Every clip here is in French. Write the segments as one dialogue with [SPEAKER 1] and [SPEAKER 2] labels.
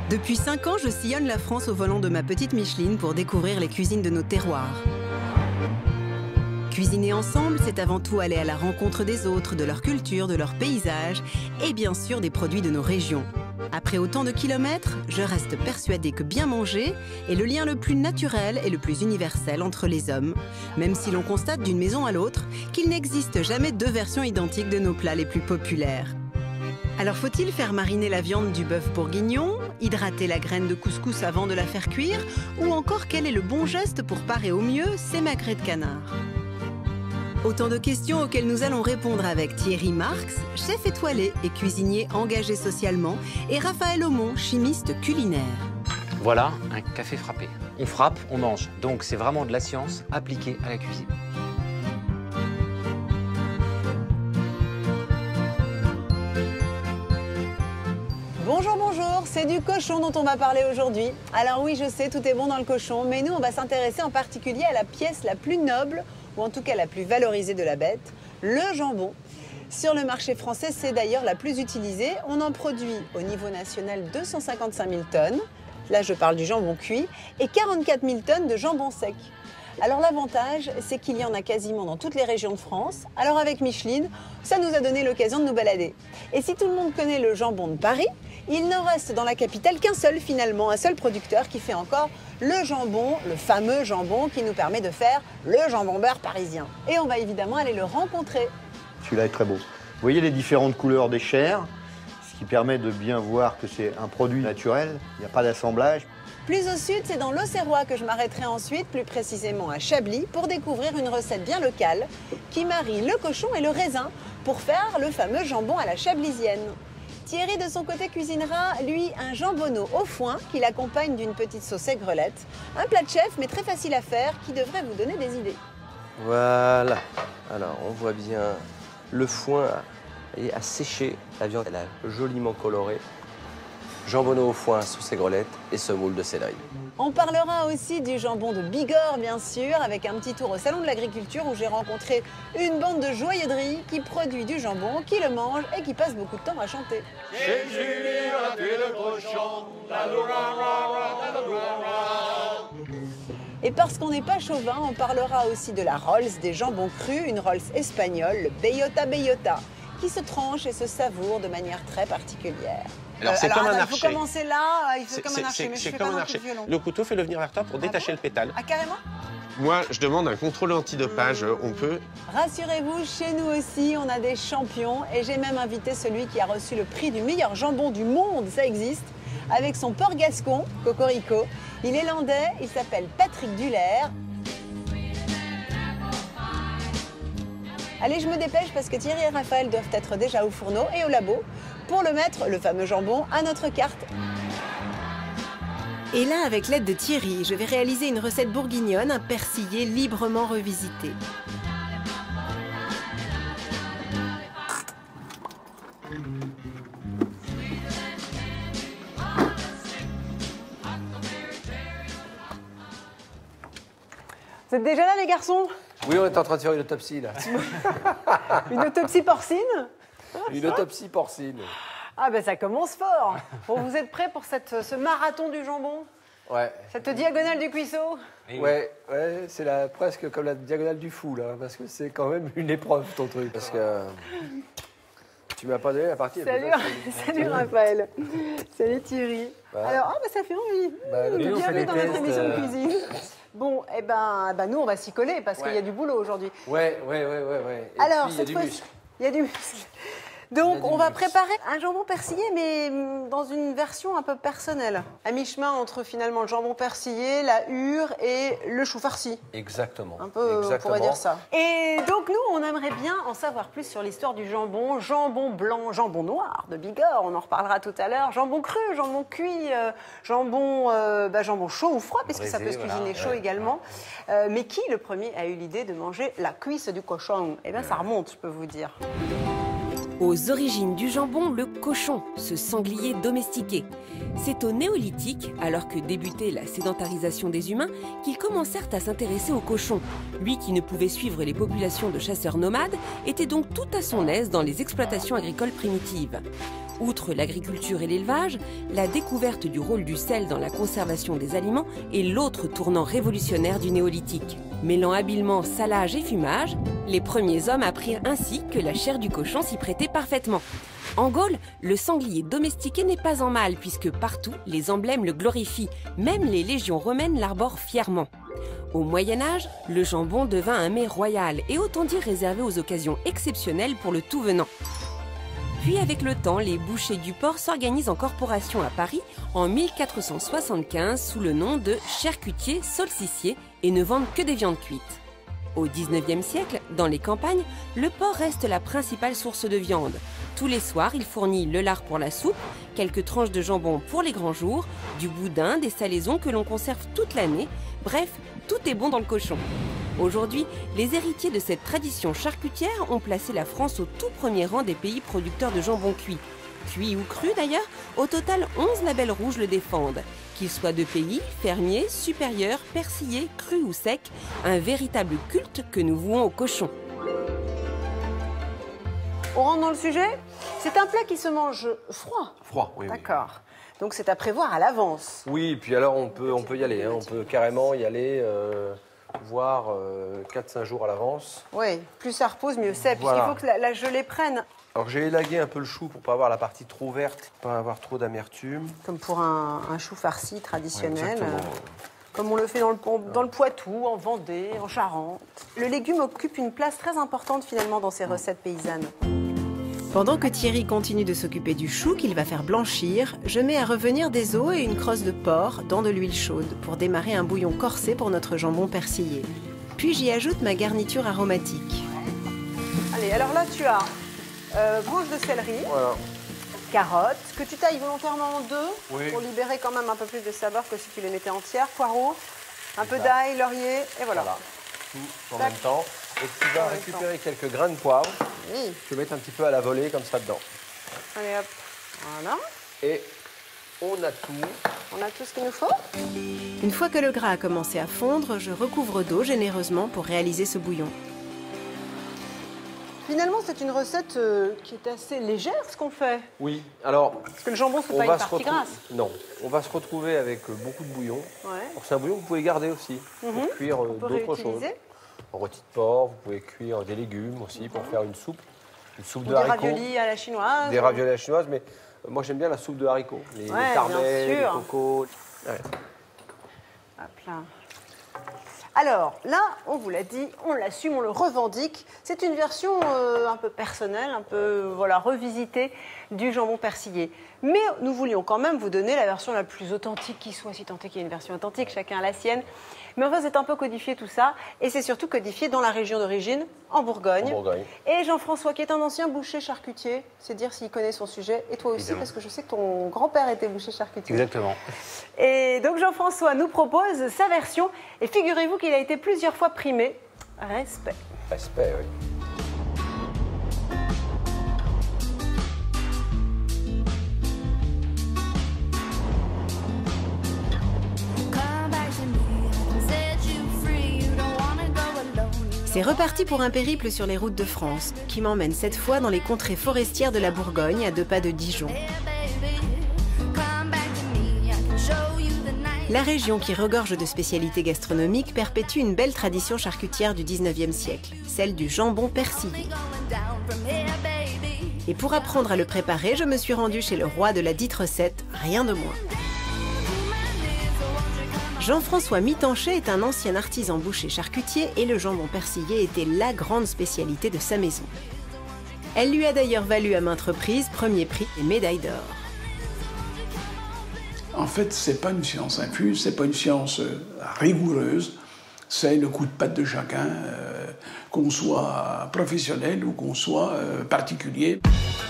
[SPEAKER 1] Depuis 5 ans, je sillonne la France au volant de ma petite Micheline pour découvrir les cuisines de nos terroirs. Cuisiner ensemble, c'est avant tout aller à la rencontre des autres, de leur culture, de leur paysage et bien sûr des produits de nos régions. Après autant de kilomètres, je reste persuadée que bien manger est le lien le plus naturel et le plus universel entre les hommes, même si l'on constate d'une maison à l'autre qu'il n'existe jamais deux versions identiques de nos plats les plus populaires. Alors faut-il faire mariner la viande du bœuf bourguignon, hydrater la graine de couscous avant de la faire cuire, ou encore quel est le bon geste pour parer au mieux ces magrets de canard? Autant de questions auxquelles nous allons répondre avec Thierry Marx, chef étoilé et cuisinier engagé socialement, et Raphaël Aumont, chimiste culinaire.
[SPEAKER 2] Voilà un café frappé. On frappe, on mange. Donc c'est vraiment de la science appliquée à la cuisine.
[SPEAKER 3] Bonjour, bonjour, c'est du cochon dont on va parler aujourd'hui. Alors oui, je sais, tout est bon dans le cochon, mais nous, on va s'intéresser en particulier à la pièce la plus noble, ou en tout cas la plus valorisée de la bête, le jambon. Sur le marché français, c'est d'ailleurs la plus utilisée. On en produit au niveau national 255 000 tonnes, là je parle du jambon cuit, et 44 000 tonnes de jambon sec. Alors l'avantage, c'est qu'il y en a quasiment dans toutes les régions de France. Alors avec Micheline, ça nous a donné l'occasion de nous balader. Et si tout le monde connaît le jambon de Paris, il n'en reste dans la capitale qu'un seul finalement, un seul producteur qui fait encore le jambon, le fameux jambon qui nous permet de faire le jambon beurre parisien. Et on va évidemment aller le rencontrer.
[SPEAKER 4] Celui-là est très beau. Vous voyez les différentes couleurs des chairs, ce qui permet de bien voir que c'est un produit naturel, il n'y a pas d'assemblage.
[SPEAKER 3] Plus au sud, c'est dans l'Auxerrois que je m'arrêterai ensuite, plus précisément à Chablis, pour découvrir une recette bien locale qui marie le cochon et le raisin pour faire le fameux jambon à la chablisienne. Thierry, de son côté, cuisinera, lui, un jambonneau au foin qu'il accompagne d'une petite sauce aigrelette. Un plat de chef, mais très facile à faire, qui devrait vous donner des idées.
[SPEAKER 5] Voilà. Alors, on voit bien le foin a séché. La viande, elle a joliment coloré. Jambonneau au foin, sauce aigrelette et semoule de céleri.
[SPEAKER 3] On parlera aussi du jambon de Bigorre, bien sûr, avec un petit tour au Salon de l'Agriculture où j'ai rencontré une bande de joyeuderies qui produit du jambon, qui le mange et qui passe beaucoup de temps à chanter.
[SPEAKER 6] Chez Julie, on a tué le cochon, la
[SPEAKER 3] Et parce qu'on n'est pas chauvin, on parlera aussi de la Rolls des jambons crus, une Rolls espagnole, le Bellota Bellota, qui se tranche et se savoure de manière très particulière.
[SPEAKER 7] Alors c'est comme un
[SPEAKER 3] il
[SPEAKER 7] archer.
[SPEAKER 3] faut commencer là, il fait comme un archer, mais je fais pas un coup de violon.
[SPEAKER 7] Le couteau, fais-le venir vers toi pour détacher le pétale.
[SPEAKER 3] Ah, carrément?
[SPEAKER 7] Moi, je demande un contrôle antidopage. On peut...
[SPEAKER 3] Rassurez-vous, chez nous aussi, on a des champions et j'ai même invité celui qui a reçu le prix du meilleur jambon du monde, ça existe, avec son porc gascon, Cocorico. Il est landais, il s'appelle Patrick Duller. Allez, je me dépêche parce que Thierry et Raphaël doivent être déjà au fourneau et au labo pour le mettre, le fameux jambon, à notre carte.
[SPEAKER 1] Et là, avec l'aide de Thierry, je vais réaliser une recette bourguignonne, un persillé librement revisité.
[SPEAKER 3] Vous êtes déjà là, les garçons?
[SPEAKER 5] Oui, on est en train de faire une autopsie, là.
[SPEAKER 3] Une autopsie porcine?
[SPEAKER 5] Une autopsie porcine.
[SPEAKER 3] Ah ben ça commence fort. Bon, vous êtes prêts pour ce marathon du jambon?
[SPEAKER 5] Ouais.
[SPEAKER 3] Cette diagonale du cuisseau?
[SPEAKER 5] Ouais, c'est presque comme la diagonale du fou, là, parce que c'est quand même une épreuve, ton truc. Parce que tu m'as pas donné la partie.
[SPEAKER 3] Salut Raphaël. Salut Thierry.
[SPEAKER 5] Bah.
[SPEAKER 3] Alors, ça fait envie. Bienvenue dans notre émission de cuisine. Bon, eh ben, nous, on va s'y coller parce qu'il y a du boulot aujourd'hui.
[SPEAKER 5] Ouais. Et
[SPEAKER 3] alors,
[SPEAKER 5] puis, il y a du muscle.
[SPEAKER 3] Il y a du muscle. Donc, on va préparer un jambon persillé, mais dans une version un peu personnelle. À mi-chemin entre finalement le jambon persillé, la hure et le chou farci.
[SPEAKER 5] Exactement.
[SPEAKER 3] Un peu, on pourrait dire ça. Et donc, nous, on aimerait bien en savoir plus sur l'histoire du jambon. Jambon blanc, jambon noir de Bigorre, on en reparlera tout à l'heure. Jambon cru, jambon cuit, jambon chaud ou froid, puisque ça peut se cuisiner chaud également. Mais qui, le premier, a eu l'idée de manger la cuisse du cochon? Eh bien, ça remonte, je peux vous dire.
[SPEAKER 8] Aux origines du jambon, le cochon, ce sanglier domestiqué. C'est au néolithique, alors que débutait la sédentarisation des humains, qu'ils commencèrent à s'intéresser au cochon. Lui qui ne pouvait suivre les populations de chasseurs nomades, était donc tout à son aise dans les exploitations agricoles primitives. Outre l'agriculture et l'élevage, la découverte du rôle du sel dans la conservation des aliments est l'autre tournant révolutionnaire du néolithique. Mêlant habilement salage et fumage, les premiers hommes apprirent ainsi que la chair du cochon s'y prêtait parfaitement. En Gaule, le sanglier domestiqué n'est pas en mal puisque partout, les emblèmes le glorifient, même les légions romaines l'arborent fièrement. Au Moyen-Âge, le jambon devint un mets royal et autant dire réservé aux occasions exceptionnelles pour le tout venant. Puis avec le temps, les bouchers du port s'organisent en corporation à Paris en 1475 sous le nom de charcutiers solsticiers et ne vendent que des viandes cuites. Au XIXe siècle, dans les campagnes, le porc reste la principale source de viande. Tous les soirs, il fournit le lard pour la soupe, quelques tranches de jambon pour les grands jours, du boudin, des salaisons que l'on conserve toute l'année. Bref, tout est bon dans le cochon. Aujourd'hui, les héritiers de cette tradition charcutière ont placé la France au tout premier rang des pays producteurs de jambon cuit. Cuit ou cru d'ailleurs, au total 11 labels rouges le défendent. Qu'ils soient de pays, fermiers, supérieurs, persillés, crus ou secs, un véritable culte que nous vouons au cochon.
[SPEAKER 3] On rentre dans le sujet. C'est un plat qui se mange froid.
[SPEAKER 5] Froid, oui.
[SPEAKER 3] D'accord. Donc c'est à prévoir à l'avance.
[SPEAKER 5] Oui, puis alors on peut y aller. Hein. On peut carrément y aller, voire 4-5 jours à l'avance.
[SPEAKER 3] Oui, plus ça repose, mieux c'est.
[SPEAKER 5] Voilà.
[SPEAKER 3] Puisqu'il faut que la gelée prenne.
[SPEAKER 5] Alors j'ai élagué un peu le chou pour pas avoir la partie trop verte, pas avoir trop d'amertume.
[SPEAKER 3] Comme pour un chou farci traditionnel.
[SPEAKER 5] Ouais,
[SPEAKER 3] comme on le fait dans le Poitou, en Vendée, en Charente. Le légume occupe une place très importante finalement dans ces recettes paysannes.
[SPEAKER 1] Pendant que Thierry continue de s'occuper du chou qu'il va faire blanchir, je mets à revenir des os et une crosse de porc dans de l'huile chaude pour démarrer un bouillon corsé pour notre jambon persillé. Puis j'y ajoute ma garniture aromatique.
[SPEAKER 3] Allez, alors là tu as branches de céleri,
[SPEAKER 5] Voilà.
[SPEAKER 3] carottes, que tu tailles volontairement en deux
[SPEAKER 5] Oui.
[SPEAKER 3] pour libérer quand même un peu plus de saveur que si tu les mettais entières, poireaux, un peu d'ail, laurier, et voilà.
[SPEAKER 5] Tout en même temps. Et tu vas récupérer quelques grains de poivre.
[SPEAKER 3] Oui.
[SPEAKER 5] Tu peux mettre un petit peu à la volée comme ça dedans.
[SPEAKER 3] Allez hop, voilà.
[SPEAKER 5] Et on a tout.
[SPEAKER 3] On a tout ce qu'il nous faut.
[SPEAKER 1] Une fois que le gras a commencé à fondre, je recouvre d'eau généreusement pour réaliser ce bouillon.
[SPEAKER 3] Finalement, c'est une recette qui est assez légère, ce qu'on fait.
[SPEAKER 5] Oui, alors
[SPEAKER 3] Parce que le jambon, c'est pas une partie grasse.
[SPEAKER 5] Non, on va se retrouver avec beaucoup de bouillon.
[SPEAKER 3] Ouais.
[SPEAKER 5] Alors, c'est un bouillon que vous pouvez garder aussi pour cuire d'autres choses. En rôti de porc, vous pouvez cuire des légumes aussi pour faire une soupe de
[SPEAKER 3] Des
[SPEAKER 5] haricots.
[SPEAKER 3] raviolis à la chinoise.
[SPEAKER 5] Des raviolis à la chinoise, mais moi j'aime bien la soupe de haricots. Les tarbais, les cocos. Ouais.
[SPEAKER 3] Hop là. Alors là, on vous l'a dit, on l'assume, on le revendique. C'est une version un peu personnelle, un peu revisitée du jambon persillé. Mais nous voulions quand même vous donner la version la plus authentique qui soit, si tant est qu'il y ait une version authentique, chacun a la sienne. Mais enfin, c'est un peu codifié tout ça, et c'est surtout codifié dans la région d'origine, en Bourgogne. Et Jean-François, qui est un ancien boucher charcutier, c'est dire s'il connaît son sujet, et toi aussi, évidemment. Parce que je sais que ton grand-père était boucher charcutier.
[SPEAKER 2] Exactement.
[SPEAKER 3] Et donc Jean-François nous propose sa version, et figurez-vous qu'il a été plusieurs fois primé. Respect.
[SPEAKER 5] Respect, oui.
[SPEAKER 1] C'est reparti pour un périple sur les routes de France, qui m'emmène cette fois dans les contrées forestières de la Bourgogne, à 2 pas de Dijon. La région, qui regorge de spécialités gastronomiques, perpétue une belle tradition charcutière du 19e siècle, celle du jambon persillé. Et pour apprendre à le préparer, je me suis rendue chez le roi de la dite recette, rien de moins. Jean-François Mitanchet est un ancien artisan boucher charcutier et le jambon persillé était la grande spécialité de sa maison. Elle lui a d'ailleurs valu à maintes reprises premier prix et médaille d'or.
[SPEAKER 9] En fait, c'est pas une science infuse, c'est pas une science rigoureuse, c'est le coup de patte de chacun, qu'on soit professionnel ou qu'on soit particulier.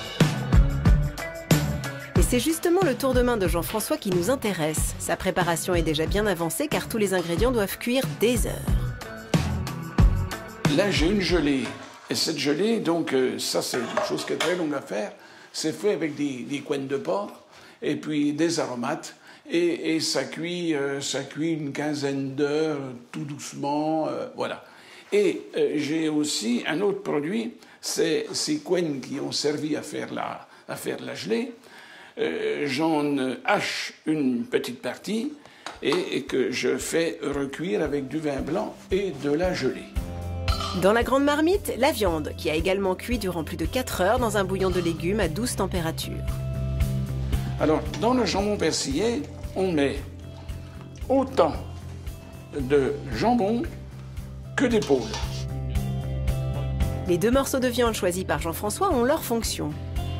[SPEAKER 1] Et c'est justement le tour de main de Jean-François qui nous intéresse. Sa préparation est déjà bien avancée car tous les ingrédients doivent cuire des heures.
[SPEAKER 9] Là, j'ai une gelée Et cette gelée, donc, ça c'est une chose qui est très longue à faire. C'est fait avec des couennes de porc et puis des aromates. Et ça cuit une quinzaine d'heures, tout doucement, voilà. Et j'ai aussi un autre produit, c'est ces couennes qui ont servi à faire la gelée. J'en hache une petite partie et que je fais recuire avec du vin blanc et de la gelée.
[SPEAKER 1] Dans la grande marmite, la viande, qui a également cuit durant plus de 4 heures dans un bouillon de légumes à douce température.
[SPEAKER 9] Alors, dans le jambon persillé, on met autant de jambon que d'épaule.
[SPEAKER 1] Les 2 morceaux de viande choisis par Jean-François ont leur fonction.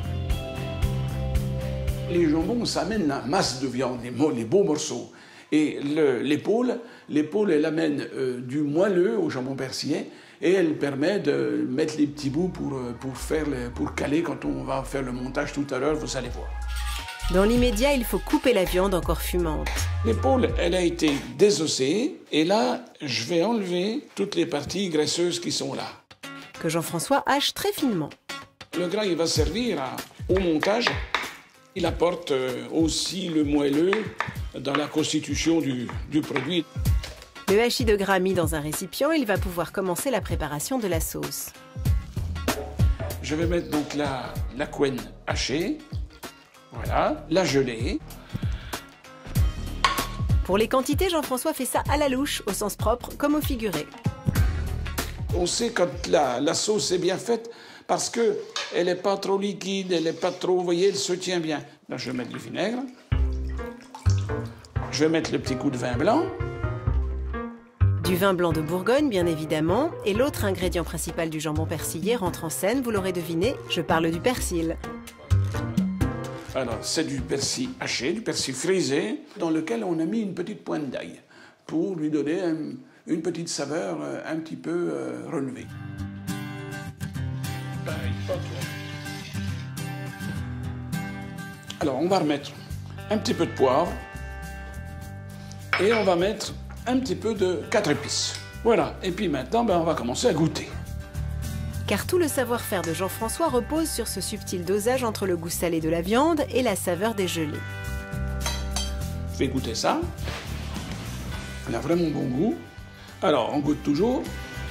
[SPEAKER 9] Les jambons, ça amène la masse de viande, les beaux morceaux. Et l'épaule, elle amène du moelleux au jambon persillé et elle permet de mettre les petits bouts pour caler quand on va faire le montage tout à l'heure, vous allez voir.
[SPEAKER 1] Dans l'immédiat, il faut couper la viande encore fumante.
[SPEAKER 9] L'épaule, elle a été désossée et là, je vais enlever toutes les parties graisseuses qui sont là.
[SPEAKER 1] Que Jean-François hache très finement.
[SPEAKER 9] Le gras, il va servir au montage. Il apporte aussi le moelleux dans la constitution du produit.
[SPEAKER 1] Le hachis de gras mis dans un récipient, il va pouvoir commencer la préparation de la sauce.
[SPEAKER 9] Je vais mettre donc la couenne hachée, voilà, la gelée.
[SPEAKER 1] Pour les quantités, Jean-François fait ça à la louche, au sens propre comme au figuré.
[SPEAKER 9] On sait quand la sauce est bien faite parce qu'elle n'est pas trop liquide, elle n'est pas trop, vous voyez, elle se tient bien. Là, je vais mettre du vinaigre. Je vais mettre le petit coup de vin blanc.
[SPEAKER 1] Du vin blanc de Bourgogne, bien évidemment. Et l'autre ingrédient principal du jambon persillé rentre en scène, vous l'aurez deviné, je parle du persil.
[SPEAKER 9] Alors, c'est du persil haché, du persil frisé, dans lequel on a mis une petite pointe d'ail pour lui donner une petite saveur un petit peu relevée. Alors, on va remettre un petit peu de poivre et on va mettre un petit peu de 4 épices. Voilà, et puis maintenant, on va commencer à goûter.
[SPEAKER 1] Car tout le savoir-faire de Jean-François repose sur ce subtil dosage entre le goût salé de la viande et la saveur des gelées.
[SPEAKER 9] Je vais goûter ça. Elle a vraiment bon goût. Alors, on goûte toujours.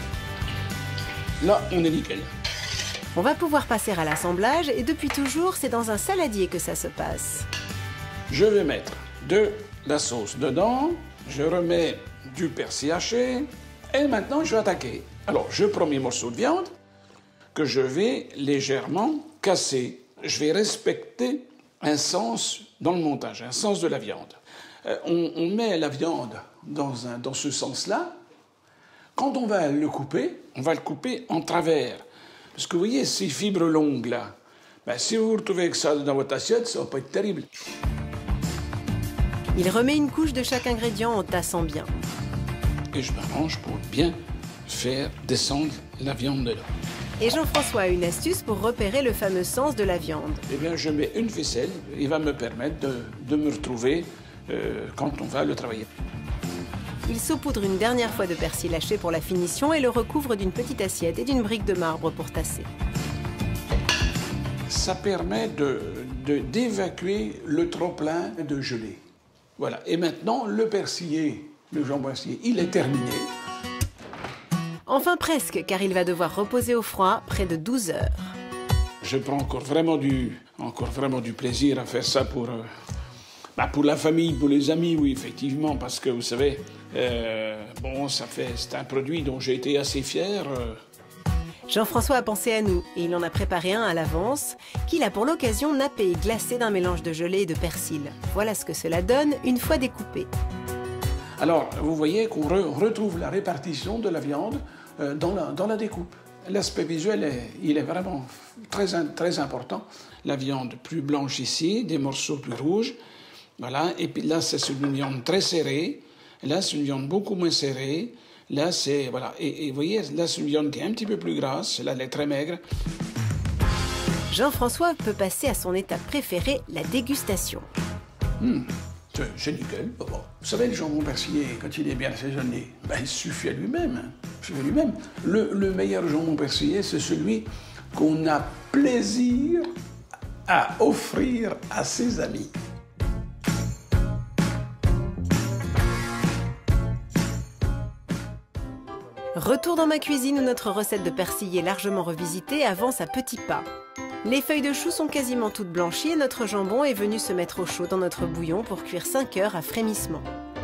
[SPEAKER 9] Là, on est nickel.
[SPEAKER 1] On va pouvoir passer à l'assemblage et depuis toujours, c'est dans un saladier que ça se passe.
[SPEAKER 9] Je vais mettre de la sauce dedans. Je remets du persil haché. Et maintenant, je vais attaquer. Alors, je prends mes morceaux de viande que je vais légèrement casser. Je vais respecter un sens dans le montage, un sens de la viande. On met la viande dans ce sens-là. Quand on va le couper en travers. Parce que vous voyez ces fibres longues-là, si vous vous retrouvez avec ça dans votre assiette, ça va pas être terrible.
[SPEAKER 1] Il remet une couche de chaque ingrédient en tassant bien.
[SPEAKER 9] Et je m'arrange pour bien faire descendre la viande dedans.
[SPEAKER 1] Et Jean-François a une astuce pour repérer le fameux sens de la viande.
[SPEAKER 9] Eh bien, je mets une ficelle, il va me permettre de me retrouver quand on va le travailler.
[SPEAKER 1] Il saupoudre une dernière fois de persil haché pour la finition et le recouvre d'une petite assiette et d'une brique de marbre pour tasser.
[SPEAKER 9] Ça permet d'évacuer le trop-plein de gelée. Voilà. Et maintenant, le persillé, le jambon persillé, il est terminé.
[SPEAKER 1] Enfin presque, car il va devoir reposer au froid près de 12 heures.
[SPEAKER 9] Je prends encore vraiment du plaisir à faire ça pour la famille, pour les amis, oui, effectivement, parce que vous savez, c'est un produit dont j'ai été assez fier.
[SPEAKER 1] Jean-François a pensé à nous et il en a préparé un à l'avance, qu'il a pour l'occasion nappé et glacé d'un mélange de gelée et de persil. Voilà ce que cela donne une fois découpé.
[SPEAKER 9] Alors, vous voyez qu'on retrouve la répartition de la viande dans la découpe. L'aspect visuel, il est vraiment très important. La viande plus blanche ici, des morceaux plus rouges. Voilà. Et puis là, c'est une viande très serrée. Là, c'est une viande beaucoup moins serrée. Là, c'est... Voilà. Et vous voyez, là, c'est une viande qui est un petit peu plus grasse. Là, elle est très maigre.
[SPEAKER 1] Jean-François peut passer à son étape préférée, la dégustation.
[SPEAKER 9] C'est nickel. Vous savez, le jambon persillé, quand il est bien assaisonné, il suffit à lui-même. fais lui-même. Le meilleur jambon persillé, c'est celui qu'on a plaisir à offrir à ses amis.
[SPEAKER 1] Retour dans ma cuisine où notre recette de persillé largement revisitée avance à petits pas. Les feuilles de chou sont quasiment toutes blanchies et notre jambon est venu se mettre au chaud dans notre bouillon pour cuire 5 heures à frémissement.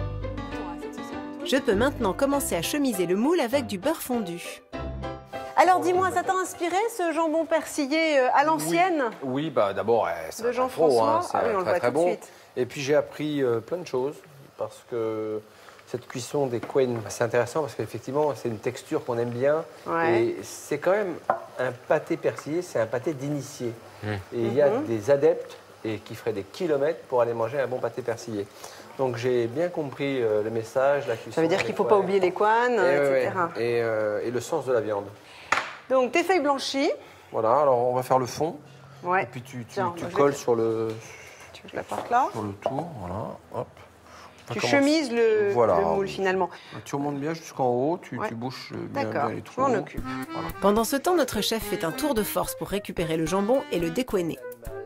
[SPEAKER 1] Je peux maintenant commencer à chemiser le moule avec du beurre fondu.
[SPEAKER 3] Alors dis-moi, ça t'a inspiré ce jambon persillé à l'ancienne?
[SPEAKER 5] Oui, bah d'abord, c'est
[SPEAKER 3] de Jean-François.
[SPEAKER 5] c'est
[SPEAKER 3] Ah oui, on le voit
[SPEAKER 5] très
[SPEAKER 3] tout de
[SPEAKER 5] bon.
[SPEAKER 3] suite.
[SPEAKER 5] Et puis j'ai appris plein de choses parce que cette cuisson des quennes, c'est intéressant parce qu'effectivement, c'est une texture qu'on aime bien.
[SPEAKER 3] Ouais.
[SPEAKER 5] Et c'est quand même un pâté persillé, c'est un pâté d'initié. Et il y a des adeptes qui feraient des kilomètres pour aller manger un bon pâté persillé. Donc j'ai bien compris le message, la cuisson.
[SPEAKER 3] Ça veut dire qu'il ne faut pas oublier les couennes, etc.
[SPEAKER 5] Et le sens de la viande.
[SPEAKER 3] Donc tes feuilles blanchies.
[SPEAKER 5] Voilà, alors on va faire le fond.
[SPEAKER 3] Ouais.
[SPEAKER 5] Et puis tu
[SPEAKER 3] Tiens,
[SPEAKER 5] colles sur le...
[SPEAKER 3] Tu veux que je la porte là?
[SPEAKER 5] Sur le tour, voilà, hop.
[SPEAKER 3] Tu chemises le moule finalement.
[SPEAKER 5] Tu remontes bien jusqu'en haut, tu bouches bien les trous.
[SPEAKER 3] D'accord, je m'en occupe.
[SPEAKER 5] Voilà.
[SPEAKER 1] Pendant ce temps, notre chef fait un tour de force pour récupérer le jambon et le découenner.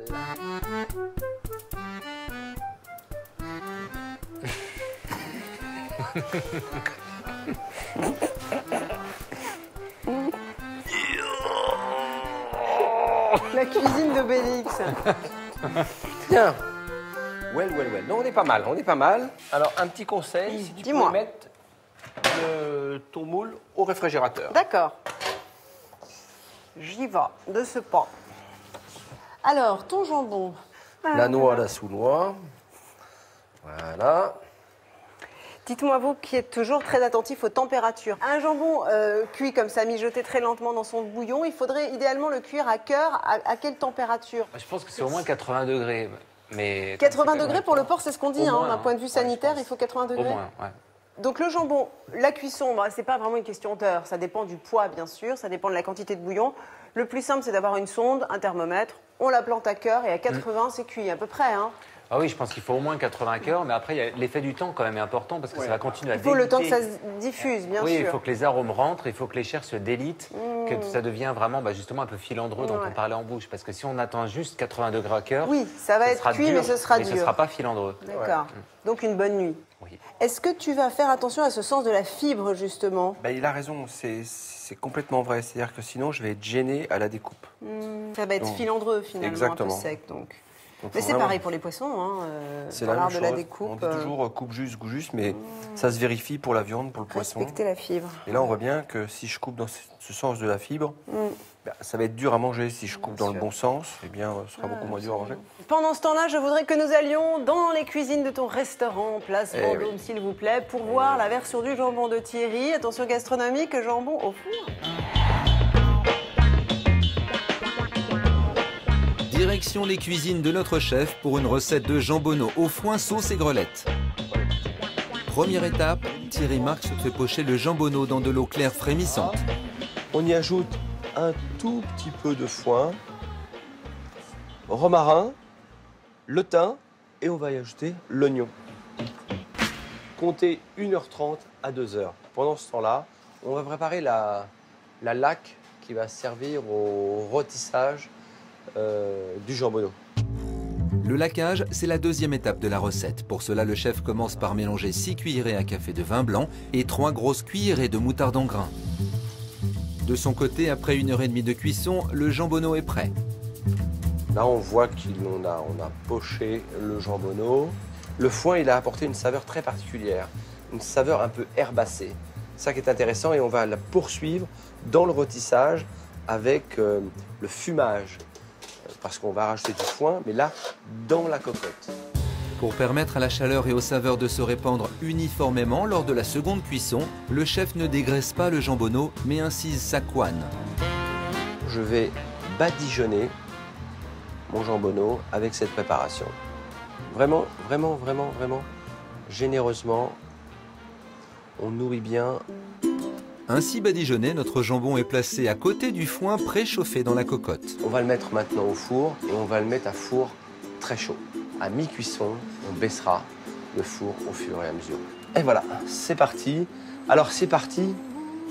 [SPEAKER 3] La cuisine d'Obélix.
[SPEAKER 5] Bien. Well. Non, on est pas mal, Alors, un petit conseil, si tu peux mettre ton moule au réfrigérateur.
[SPEAKER 3] D'accord. J'y vais, de ce pas. Alors, ton jambon.
[SPEAKER 5] La noix, la sous-noix. Voilà.
[SPEAKER 3] Dites-moi, vous qui êtes toujours très attentif aux températures. Un jambon cuit comme ça, mijoté très lentement dans son bouillon, il faudrait idéalement le cuire à cœur. À quelle température?
[SPEAKER 2] Je pense que c'est au moins 80 degrés. Mais
[SPEAKER 3] 80 degrés pour le porc, c'est ce qu'on dit. D'un point de vue sanitaire, il faut 80 degrés.
[SPEAKER 2] Au moins, ouais.
[SPEAKER 3] Donc le jambon, la cuisson, c'est pas vraiment une question d'heure. Ça dépend du poids, bien sûr. Ça dépend de la quantité de bouillon. Le plus simple, c'est d'avoir une sonde, un thermomètre. On la plante à cœur et à 80, c'est cuit à peu près.
[SPEAKER 2] Ah oui, je pense qu'il faut au moins 80 cœurs, mais après, l'effet du temps quand même est important parce que ça va continuer à
[SPEAKER 3] Il faut le temps que
[SPEAKER 2] déliter.
[SPEAKER 3] ça se diffuse, bien sûr.
[SPEAKER 2] Oui, il faut que les arômes rentrent, il faut que les chairs se délitent, que ça devienne vraiment justement un peu filandreux dont on parlait en bouche. Parce que si on attend juste 80 degrés à cœur,
[SPEAKER 3] oui, ça va être cuit, mais ce sera dur.
[SPEAKER 2] Mais ce ne sera pas filandreux.
[SPEAKER 3] D'accord. Donc une bonne nuit.
[SPEAKER 2] Oui.
[SPEAKER 3] Est-ce que tu vas faire attention à ce sens de la fibre, justement?
[SPEAKER 5] Il a raison, c'est complètement vrai. C'est-à-dire que sinon, je vais être gêné à la découpe.
[SPEAKER 3] Ça va être filandreux, finalement,
[SPEAKER 5] exactement.
[SPEAKER 3] Un peu sec, donc.
[SPEAKER 5] Donc,
[SPEAKER 3] mais c'est
[SPEAKER 5] vraiment...
[SPEAKER 3] pareil pour les poissons,
[SPEAKER 5] c'est
[SPEAKER 3] dans
[SPEAKER 5] la
[SPEAKER 3] l'art
[SPEAKER 5] même
[SPEAKER 3] de la
[SPEAKER 5] chose.
[SPEAKER 3] découpe.
[SPEAKER 5] On dit toujours coupe juste, goût juste, mais ça se vérifie pour la viande, pour le poisson.
[SPEAKER 3] Respecter la fibre.
[SPEAKER 5] Et là, on voit bien que si je coupe dans ce sens de la fibre, ça va être dur à manger. Si je coupe dans le bon sens, eh bien, ce sera beaucoup moins dur à manger.
[SPEAKER 3] Pendant ce temps-là, je voudrais que nous allions dans les cuisines de ton restaurant, place Vendôme, s'il vous plaît, pour voir la version du jambon de Thierry. Attention gastronomique, jambon au four.
[SPEAKER 10] Direction les cuisines de notre chef pour une recette de jambonneau au foin sauce et grelotte. Première étape, Thierry Marx fait pocher le jambonneau dans de l'eau claire frémissante.
[SPEAKER 5] On y ajoute un tout petit peu de foin, romarin, le thym et on va y ajouter l'oignon. Comptez 1h30 à 2h. Pendant ce temps-là, on va préparer la laque qui va servir au rôtissage du jambonneau.
[SPEAKER 10] Le laquage, c'est la deuxième étape de la recette. Pour cela, le chef commence par mélanger 6 cuillerées à café de vin blanc et 3 grosses cuillerées de moutarde en grains. De son côté, après 1h30 de cuisson, le jambonneau est prêt.
[SPEAKER 5] Là, on voit qu'on a poché le jambonneau. Le foin, il a apporté une saveur très particulière, une saveur un peu herbacée. C'est ça qui est intéressant et on va la poursuivre dans le rôtissage avec le fumage. Parce qu'on va rajouter du foin, mais là, dans la cocotte.
[SPEAKER 10] Pour permettre à la chaleur et aux saveurs de se répandre uniformément lors de la seconde cuisson, le chef ne dégraisse pas le jambonneau, mais incise sa couenne.
[SPEAKER 5] Je vais badigeonner mon jambonneau avec cette préparation. Vraiment, vraiment, vraiment, vraiment, généreusement, on nourrit bien.
[SPEAKER 10] Ainsi badigeonné, notre jambon est placé à côté du foin préchauffé dans la cocotte.
[SPEAKER 5] On va le mettre maintenant au four et on va le mettre à four très chaud. À mi-cuisson, on baissera le four au fur et à mesure. Et voilà, c'est parti. Alors c'est parti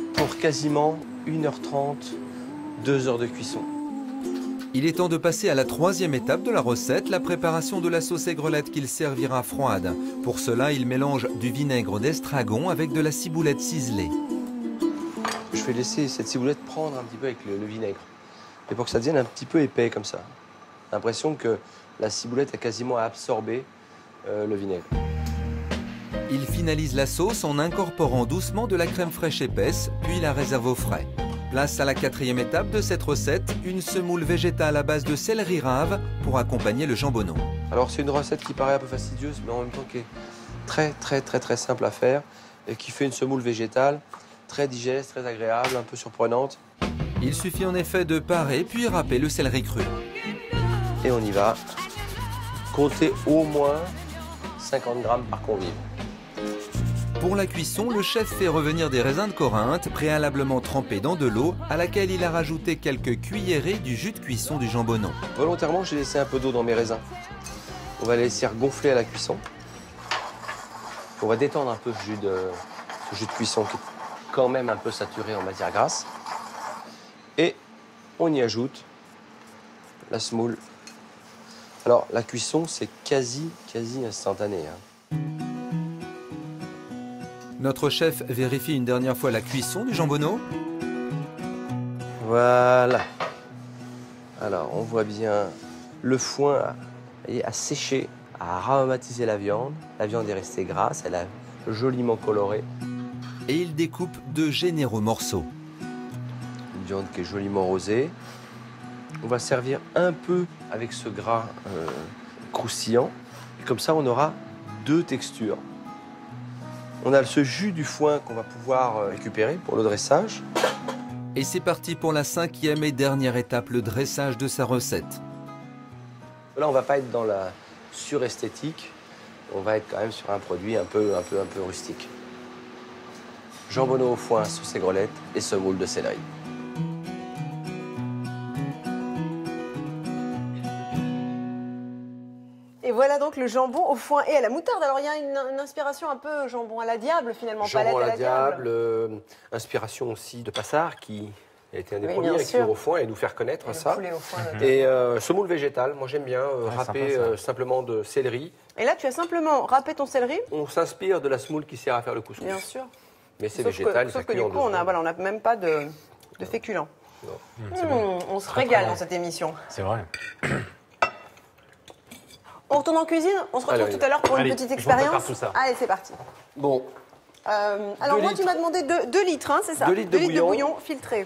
[SPEAKER 5] pour quasiment 1h30, 2 heures de cuisson.
[SPEAKER 10] Il est temps de passer à la troisième étape de la recette, la préparation de la sauce aigrelette qu'il servira froide. Pour cela, il mélange du vinaigre d'estragon avec de la ciboulette ciselée.
[SPEAKER 5] Je vais laisser cette ciboulette prendre un petit peu avec le vinaigre. Et pour que ça devienne un petit peu épais comme ça. L'impression que la ciboulette a quasiment absorbé le vinaigre.
[SPEAKER 10] Il finalise la sauce en incorporant doucement de la crème fraîche épaisse, puis la réserve au frais. Place à la quatrième étape de cette recette, une semoule végétale à base de céleri rave pour accompagner le jambonneau.
[SPEAKER 5] Alors c'est une recette qui paraît un peu fastidieuse, mais en même temps qui est très simple à faire et qui fait une semoule végétale très digeste, très agréable, un peu surprenante.
[SPEAKER 10] Il suffit en effet de parer puis râper le céleri cru.
[SPEAKER 5] Et on y va. Comptez au moins 50 grammes par convive.
[SPEAKER 10] Pour la cuisson, le chef fait revenir des raisins de Corinthe préalablement trempés dans de l'eau à laquelle il a rajouté quelques cuillerées du jus de cuisson du jambonneau.
[SPEAKER 5] Volontairement, j'ai laissé un peu d'eau dans mes raisins. On va les laisser gonfler à la cuisson. On va détendre un peu ce jus de cuisson qui est quand même un peu saturé en matière grasse. Et on y ajoute la semoule. Alors, la cuisson, c'est quasi instantané.
[SPEAKER 10] Notre chef vérifie une dernière fois la cuisson du jambonneau.
[SPEAKER 5] Voilà. Alors, on voit bien le foin a séché, a aromatisé la viande. La viande est restée grasse, elle a joliment coloré.
[SPEAKER 10] Et il découpe de généreux morceaux.
[SPEAKER 5] Une viande qui est joliment rosée. On va servir un peu avec ce gras croustillant. Et comme ça, on aura deux textures. On a ce jus du foin qu'on va pouvoir récupérer pour le dressage.
[SPEAKER 10] Et c'est parti pour la cinquième et dernière étape, le dressage de sa recette.
[SPEAKER 5] Là, on ne va pas être dans la suresthétique. On va être quand même sur un produit un peu rustique. Jambonneau au foin, sauce aigrelette et semoule de céleri.
[SPEAKER 3] Et voilà donc le jambon au foin et à la moutarde. Alors il y a une inspiration un peu jambon à la diable finalement,
[SPEAKER 5] Jambon
[SPEAKER 3] palette
[SPEAKER 5] à la diable, inspiration aussi de Passard qui a été un des premiers à cuire au foin et nous faire connaître ça.
[SPEAKER 3] Au foin,
[SPEAKER 5] et semoule végétale, moi j'aime bien râper simplement de céleri.
[SPEAKER 3] Et là tu as simplement râpé ton céleri.
[SPEAKER 5] On s'inspire de la semoule qui sert à faire le couscous.
[SPEAKER 3] Bien sûr.
[SPEAKER 5] Mais c'est végétal,
[SPEAKER 3] sauf que du coup on n'a même pas de féculents. On se régale dans cette émission.
[SPEAKER 2] C'est vrai.
[SPEAKER 3] On retourne en cuisine, on se retrouve tout à l'heure pour une petite expérience.
[SPEAKER 2] Tout ça.
[SPEAKER 3] Allez, c'est parti.
[SPEAKER 5] Bon.
[SPEAKER 3] Alors moi, tu m'as demandé 2 litres, hein, c'est ça?
[SPEAKER 5] 2 litres de
[SPEAKER 3] bouillon filtré.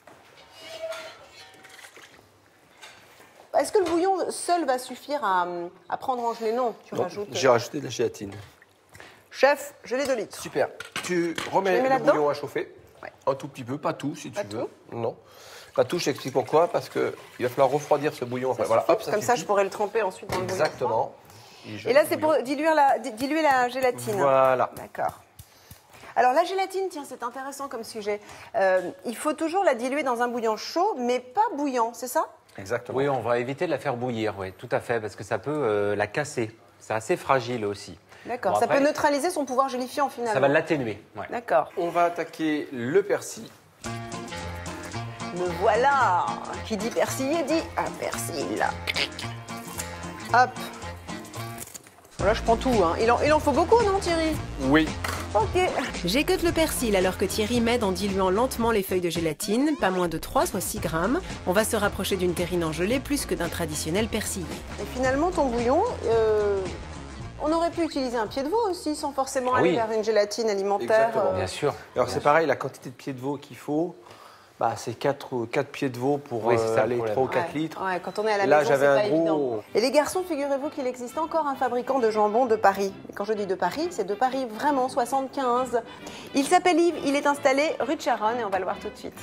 [SPEAKER 3] Est-ce que le bouillon seul va suffire à prendre en gelée? Non, tu rajoutes...
[SPEAKER 5] J'ai rajouté de la gélatine.
[SPEAKER 3] Chef, gelée 2 litres.
[SPEAKER 5] Super. Tu remets le bouillon à chauffer. Ouais. Un tout petit peu, pas tout si tu veux. Non. Pas tout, je t'explique pourquoi, parce qu'il va falloir refroidir ce bouillon. Enfin, voilà, hop,
[SPEAKER 3] comme ça, je pourrais le tremper ensuite dans le bouillon.
[SPEAKER 5] Exactement.
[SPEAKER 3] Et là, c'est pour diluer la gélatine.
[SPEAKER 5] Voilà.
[SPEAKER 3] D'accord. Alors, la gélatine, tiens, c'est intéressant comme sujet. Il faut toujours la diluer dans un bouillon chaud, mais pas bouillant, c'est ça?
[SPEAKER 5] Exactement.
[SPEAKER 2] Oui, on va éviter de la faire bouillir, oui, tout à fait, parce que ça peut la casser. C'est assez fragile aussi.
[SPEAKER 3] D'accord,
[SPEAKER 2] bon,
[SPEAKER 3] ça
[SPEAKER 2] après,
[SPEAKER 3] peut neutraliser son pouvoir gélifiant finalement.
[SPEAKER 2] Ça va l'atténuer. Ouais.
[SPEAKER 3] D'accord.
[SPEAKER 5] On va attaquer le persil.
[SPEAKER 3] Me voilà. Qui dit persillé dit un persil. Hop. Là, je prends tout. Hein. Il en faut beaucoup, non, Thierry?
[SPEAKER 5] Oui.
[SPEAKER 3] Ok.
[SPEAKER 1] J'écoute le persil alors que Thierry m'aide en diluant lentement les feuilles de gélatine, pas moins de 3, soit 6 grammes. On va se rapprocher d'une terrine en gelée plus que d'un traditionnel persillé.
[SPEAKER 3] Et finalement, ton bouillon, on aurait pu utiliser un pied de veau aussi, sans forcément aller vers une gélatine alimentaire.
[SPEAKER 2] Exactement, bien sûr.
[SPEAKER 5] Alors c'est pareil, la quantité de pieds de veau qu'il faut, c'est 4 pieds de veau pour aller 3 ou 4 litres.
[SPEAKER 3] Ouais, quand on est à la
[SPEAKER 5] là,
[SPEAKER 3] maison,
[SPEAKER 5] j'avais
[SPEAKER 3] c'est
[SPEAKER 5] un
[SPEAKER 3] pas
[SPEAKER 5] gros...
[SPEAKER 3] évident. Et les garçons, figurez-vous qu'il existe encore un fabricant de jambon de Paris. Et quand je dis de Paris, c'est de Paris vraiment 75. Il s'appelle Yves, il est installé rue de Charonne et on va le voir tout de suite.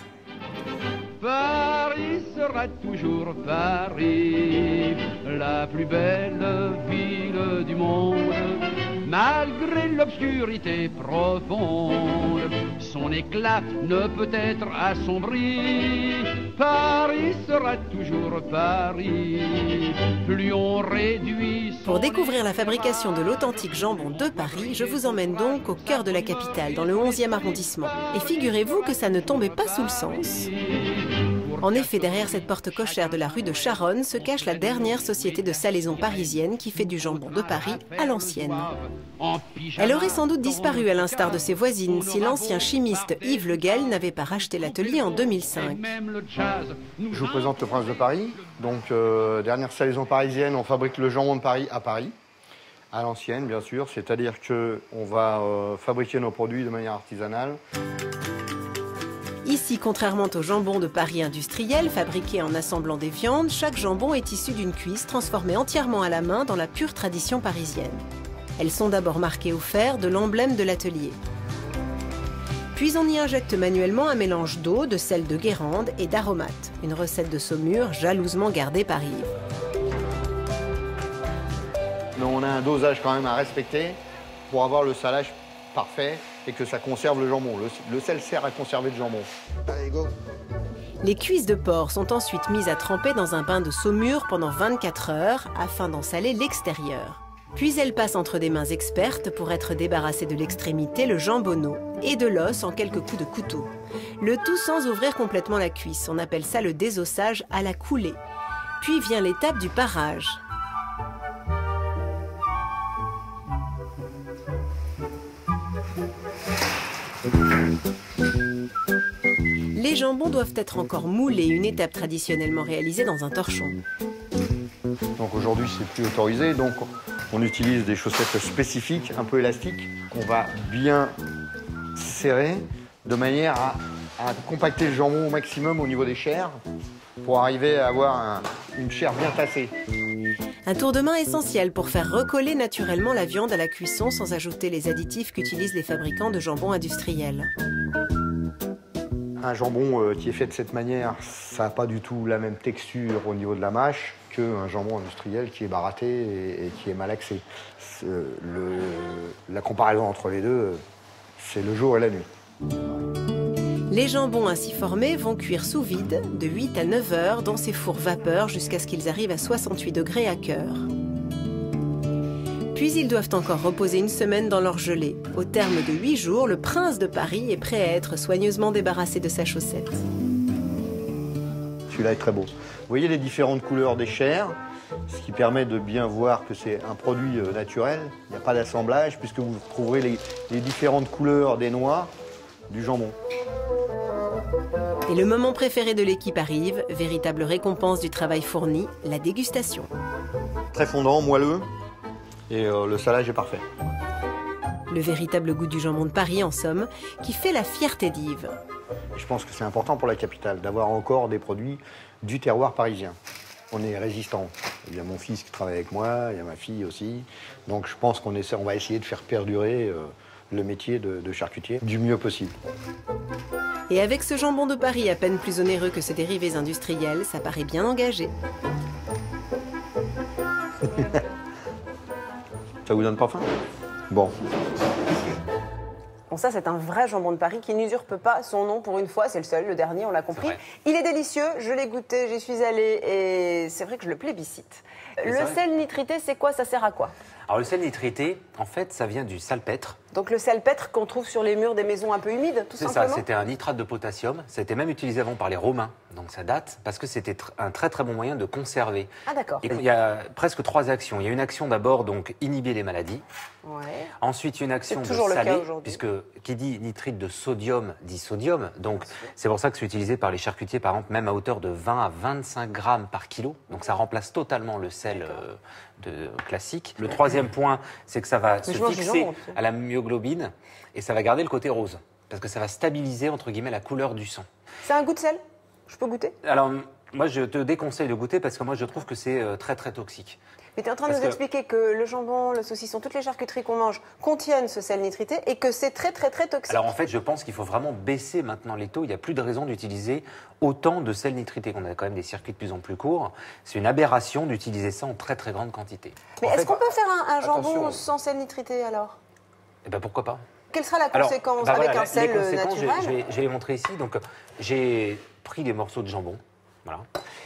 [SPEAKER 6] Paris sera toujours Paris, la plus belle ville du monde. Malgré l'obscurité profonde, son éclat ne peut être assombri. Paris Paris sera toujours Paris. Plus on réduit son...
[SPEAKER 1] Pour découvrir la fabrication de l'authentique jambon de Paris, je vous emmène donc au cœur de la capitale, dans le 11e arrondissement. Et figurez-vous que ça ne tombait pas sous le sens. En effet, derrière cette porte cochère de la rue de Charonne se cache la dernière société de salaison parisienne qui fait du jambon de Paris à l'ancienne. Elle aurait sans doute disparu à l'instar de ses voisines si l'ancien chimiste Yves Le Gall n'avait pas racheté l'atelier en 2005.
[SPEAKER 4] Je vous présente le Prince de Paris. Donc, dernière salaison parisienne, on fabrique le jambon de Paris, à l'ancienne bien sûr. C'est-à-dire qu'on va fabriquer nos produits de manière artisanale.
[SPEAKER 1] Ici, contrairement au jambon de Paris industriel, fabriqué en assemblant des viandes, chaque jambon est issu d'une cuisse transformée entièrement à la main dans la pure tradition parisienne. Elles sont d'abord marquées au fer de l'emblème de l'atelier. Puis on y injecte manuellement un mélange d'eau, de sel de Guérande et d'aromates, une recette de Saumur jalousement gardée par Yves.
[SPEAKER 4] Mais on a un dosage quand même à respecter pour avoir le salage parfait et que ça conserve le jambon. Le sel sert à conserver le jambon. Allez, go.
[SPEAKER 1] Les cuisses de porc sont ensuite mises à tremper dans un bain de saumure pendant 24 heures afin d'en saler l'extérieur. Puis elles passent entre des mains expertes pour être débarrassées de l'extrémité, le jambonneau, et de l'os en quelques coups de couteau. Le tout sans ouvrir complètement la cuisse. On appelle ça le désossage à la coulée. Puis vient l'étape du parage. Les jambons doivent être encore moulés, une étape traditionnellement réalisée dans un torchon.
[SPEAKER 4] Donc aujourd'hui, c'est plus autorisé, donc on utilise des chaussettes spécifiques, un peu élastiques, qu'on va bien serrer de manière à compacter le jambon au maximum au niveau des chairs pour arriver à avoir une chair bien tassée.
[SPEAKER 1] Un tour de main essentiel pour faire recoller naturellement la viande à la cuisson sans ajouter les additifs qu'utilisent les fabricants de jambon industriels.
[SPEAKER 4] Un jambon qui est fait de cette manière, ça n'a pas du tout la même texture au niveau de la mâche qu'un jambon industriel qui est baratté et qui est malaxé. La comparaison entre les deux, c'est le jour et la nuit.
[SPEAKER 1] Les jambons ainsi formés vont cuire sous vide de 8 à 9 heures dans ces fours vapeur jusqu'à ce qu'ils arrivent à 68 degrés à cœur. Puis ils doivent encore reposer une semaine dans leur gelée. Au terme de 8 jours, le prince de Paris est prêt à être soigneusement débarrassé de sa chaussette.
[SPEAKER 4] Celui-là est très beau. Vous voyez les différentes couleurs des chairs, ce qui permet de bien voir que c'est un produit naturel. Il n'y a pas d'assemblage puisque vous retrouverez les différentes couleurs des noix du jambon.
[SPEAKER 1] Et le moment préféré de l'équipe arrive, véritable récompense du travail fourni, la dégustation.
[SPEAKER 4] Très fondant, moelleux, et le salage est parfait.
[SPEAKER 1] Le véritable goût du jambon de Paris, en somme, qui fait la fierté d'Yves.
[SPEAKER 4] Je pense que c'est important pour la capitale d'avoir encore des produits du terroir parisien. On est résistant. Il y a mon fils qui travaille avec moi, il y a ma fille aussi. Donc je pense qu'on va essayer de faire perdurer le métier de charcutier du mieux possible.
[SPEAKER 1] Et avec ce jambon de Paris à peine plus onéreux que ses dérivés industriels, ça paraît bien engagé.
[SPEAKER 4] Ça vous donne pas faim? Bon.
[SPEAKER 3] Bon, ça, c'est un vrai jambon de Paris qui n'usurpe pas son nom pour une fois. C'est le seul, le dernier, on l'a compris. Il est délicieux, je l'ai goûté, j'y suis allée et c'est vrai que je le plébiscite. Le sel nitrité, c'est quoi? Ça sert à quoi?
[SPEAKER 2] Alors le sel nitrité, en fait, ça vient du salpêtre.
[SPEAKER 3] Donc le salpêtre qu'on trouve sur les murs des maisons un peu humides, tout simplement?
[SPEAKER 2] C'est ça, c'était un nitrate de potassium. Ça a été même utilisé avant par les Romains, donc ça date, parce que c'était un très très bon moyen de conserver.
[SPEAKER 3] Ah d'accord.
[SPEAKER 2] Il y a presque 3 actions. Il y a une action d'abord, donc inhiber les maladies.
[SPEAKER 3] Ouais.
[SPEAKER 2] Ensuite, une action de saler, puisque qui dit nitrite de sodium dit sodium. Donc c'est pour ça que c'est utilisé par les charcutiers, par exemple, même à hauteur de 20 à 25 grammes par kilo. Donc ça remplace totalement le sel classique. Le troisième point, c'est que ça va se fixer à la myoglobine et ça va garder le côté rose. Parce que ça va stabiliser, entre guillemets, la couleur du sang.
[SPEAKER 3] C'est un goût de sel? Je peux goûter?
[SPEAKER 2] Alors, moi, je te déconseille de goûter parce que moi, je trouve que c'est très, très toxique.
[SPEAKER 3] Mais tu es en train de nous expliquer que le jambon, le saucisson, toutes les charcuteries qu'on mange contiennent ce sel nitrité et que c'est très, très, très toxique.
[SPEAKER 2] Alors, en fait, je pense qu'il faut vraiment baisser maintenant les taux. Il n'y a plus de raison d'utiliser autant de sel nitrité. On a quand même des circuits de plus en plus courts. C'est une aberration d'utiliser ça en très, très grande quantité.
[SPEAKER 3] Mais est-ce qu'on peut faire un jambon sans sel nitrité, alors?
[SPEAKER 2] Eh bien, pourquoi pas?
[SPEAKER 3] Quelle sera la conséquence avec un sel naturel?
[SPEAKER 2] Je vais les montrer ici. Donc, j'ai pris des morceaux de jambon. Voilà.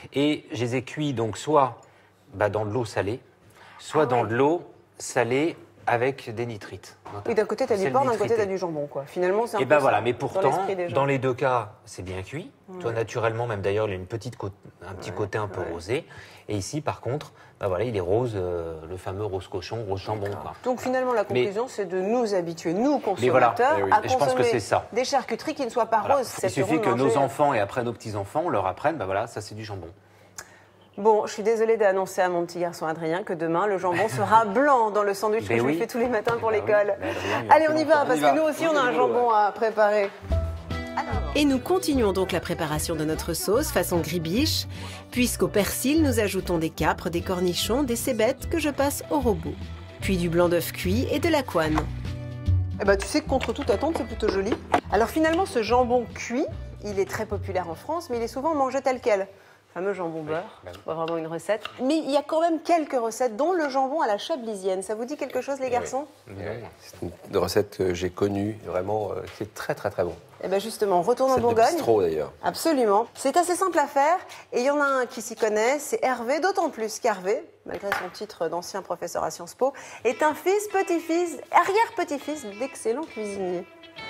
[SPEAKER 2] Et je les ai cuits donc soit dans de l'eau salée, soit dans de l'eau salée avec des nitrites.
[SPEAKER 3] Oui, d'un côté, tu as du porc, d'un côté, tu as du jambon, quoi. Finalement, c'est un peu
[SPEAKER 2] ben voilà,
[SPEAKER 3] ça,
[SPEAKER 2] mais pourtant, dans les deux cas, c'est bien cuit. Toi, naturellement, même d'ailleurs, il y a un petit côté un peu rosé. Et ici, par contre, voilà, il est rose, le fameux rose cochon, rose jambon. Quoi.
[SPEAKER 3] Donc finalement, la conclusion, c'est de nous habituer, nous, consommateurs, à
[SPEAKER 2] je pense que c'est ça.
[SPEAKER 3] Des charcuteries qui ne soient pas roses.
[SPEAKER 2] Il suffit que nos enfants et après nos petits-enfants, on leur apprenne, voilà, ça c'est du jambon.
[SPEAKER 3] Bon, je suis désolée d'annoncer à mon petit garçon Adrien que demain, le jambon sera blanc dans le sandwich que je lui fais tous les matins pour l'école. Allez, on y va, parce que nous aussi, on a un jambon à préparer.
[SPEAKER 1] Et nous continuons donc la préparation de notre sauce façon gribiche, puisqu'au persil, nous ajoutons des capres, des cornichons, des cébettes que je passe au robot. Puis du blanc d'œuf cuit et de la couenne.
[SPEAKER 3] Eh ben, tu sais que contre toute attente, c'est plutôt joli. Alors finalement, ce jambon cuit, il est très populaire en France, mais il est souvent mangé tel quel. Le fameux jambon beurre, pas vraiment une recette. Mais il y a quand même quelques recettes, dont le jambon à la chablisienne. Ça vous dit quelque chose, les garçons?
[SPEAKER 5] C'est une recette que j'ai connue, vraiment, qui est très très très bon.
[SPEAKER 3] Eh bien justement, on retourne en Bourgogne.
[SPEAKER 5] C'est bistrot d'ailleurs.
[SPEAKER 3] Absolument. C'est assez simple à faire et il y en a un qui s'y connaît, c'est Hervé, d'autant plus qu'Hervé, malgré son titre d'ancien professeur à Sciences Po, est un fils, petit-fils, arrière-petit-fils d'excellents cuisiniers.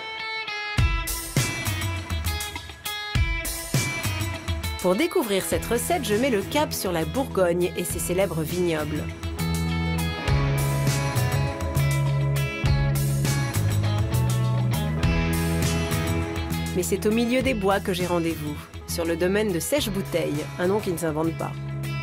[SPEAKER 1] Pour découvrir cette recette, je mets le cap sur la Bourgogne et ses célèbres vignobles. Mais c'est au milieu des bois que j'ai rendez-vous, sur le domaine de Sèche-Bouteille, un nom qui ne s'invente pas.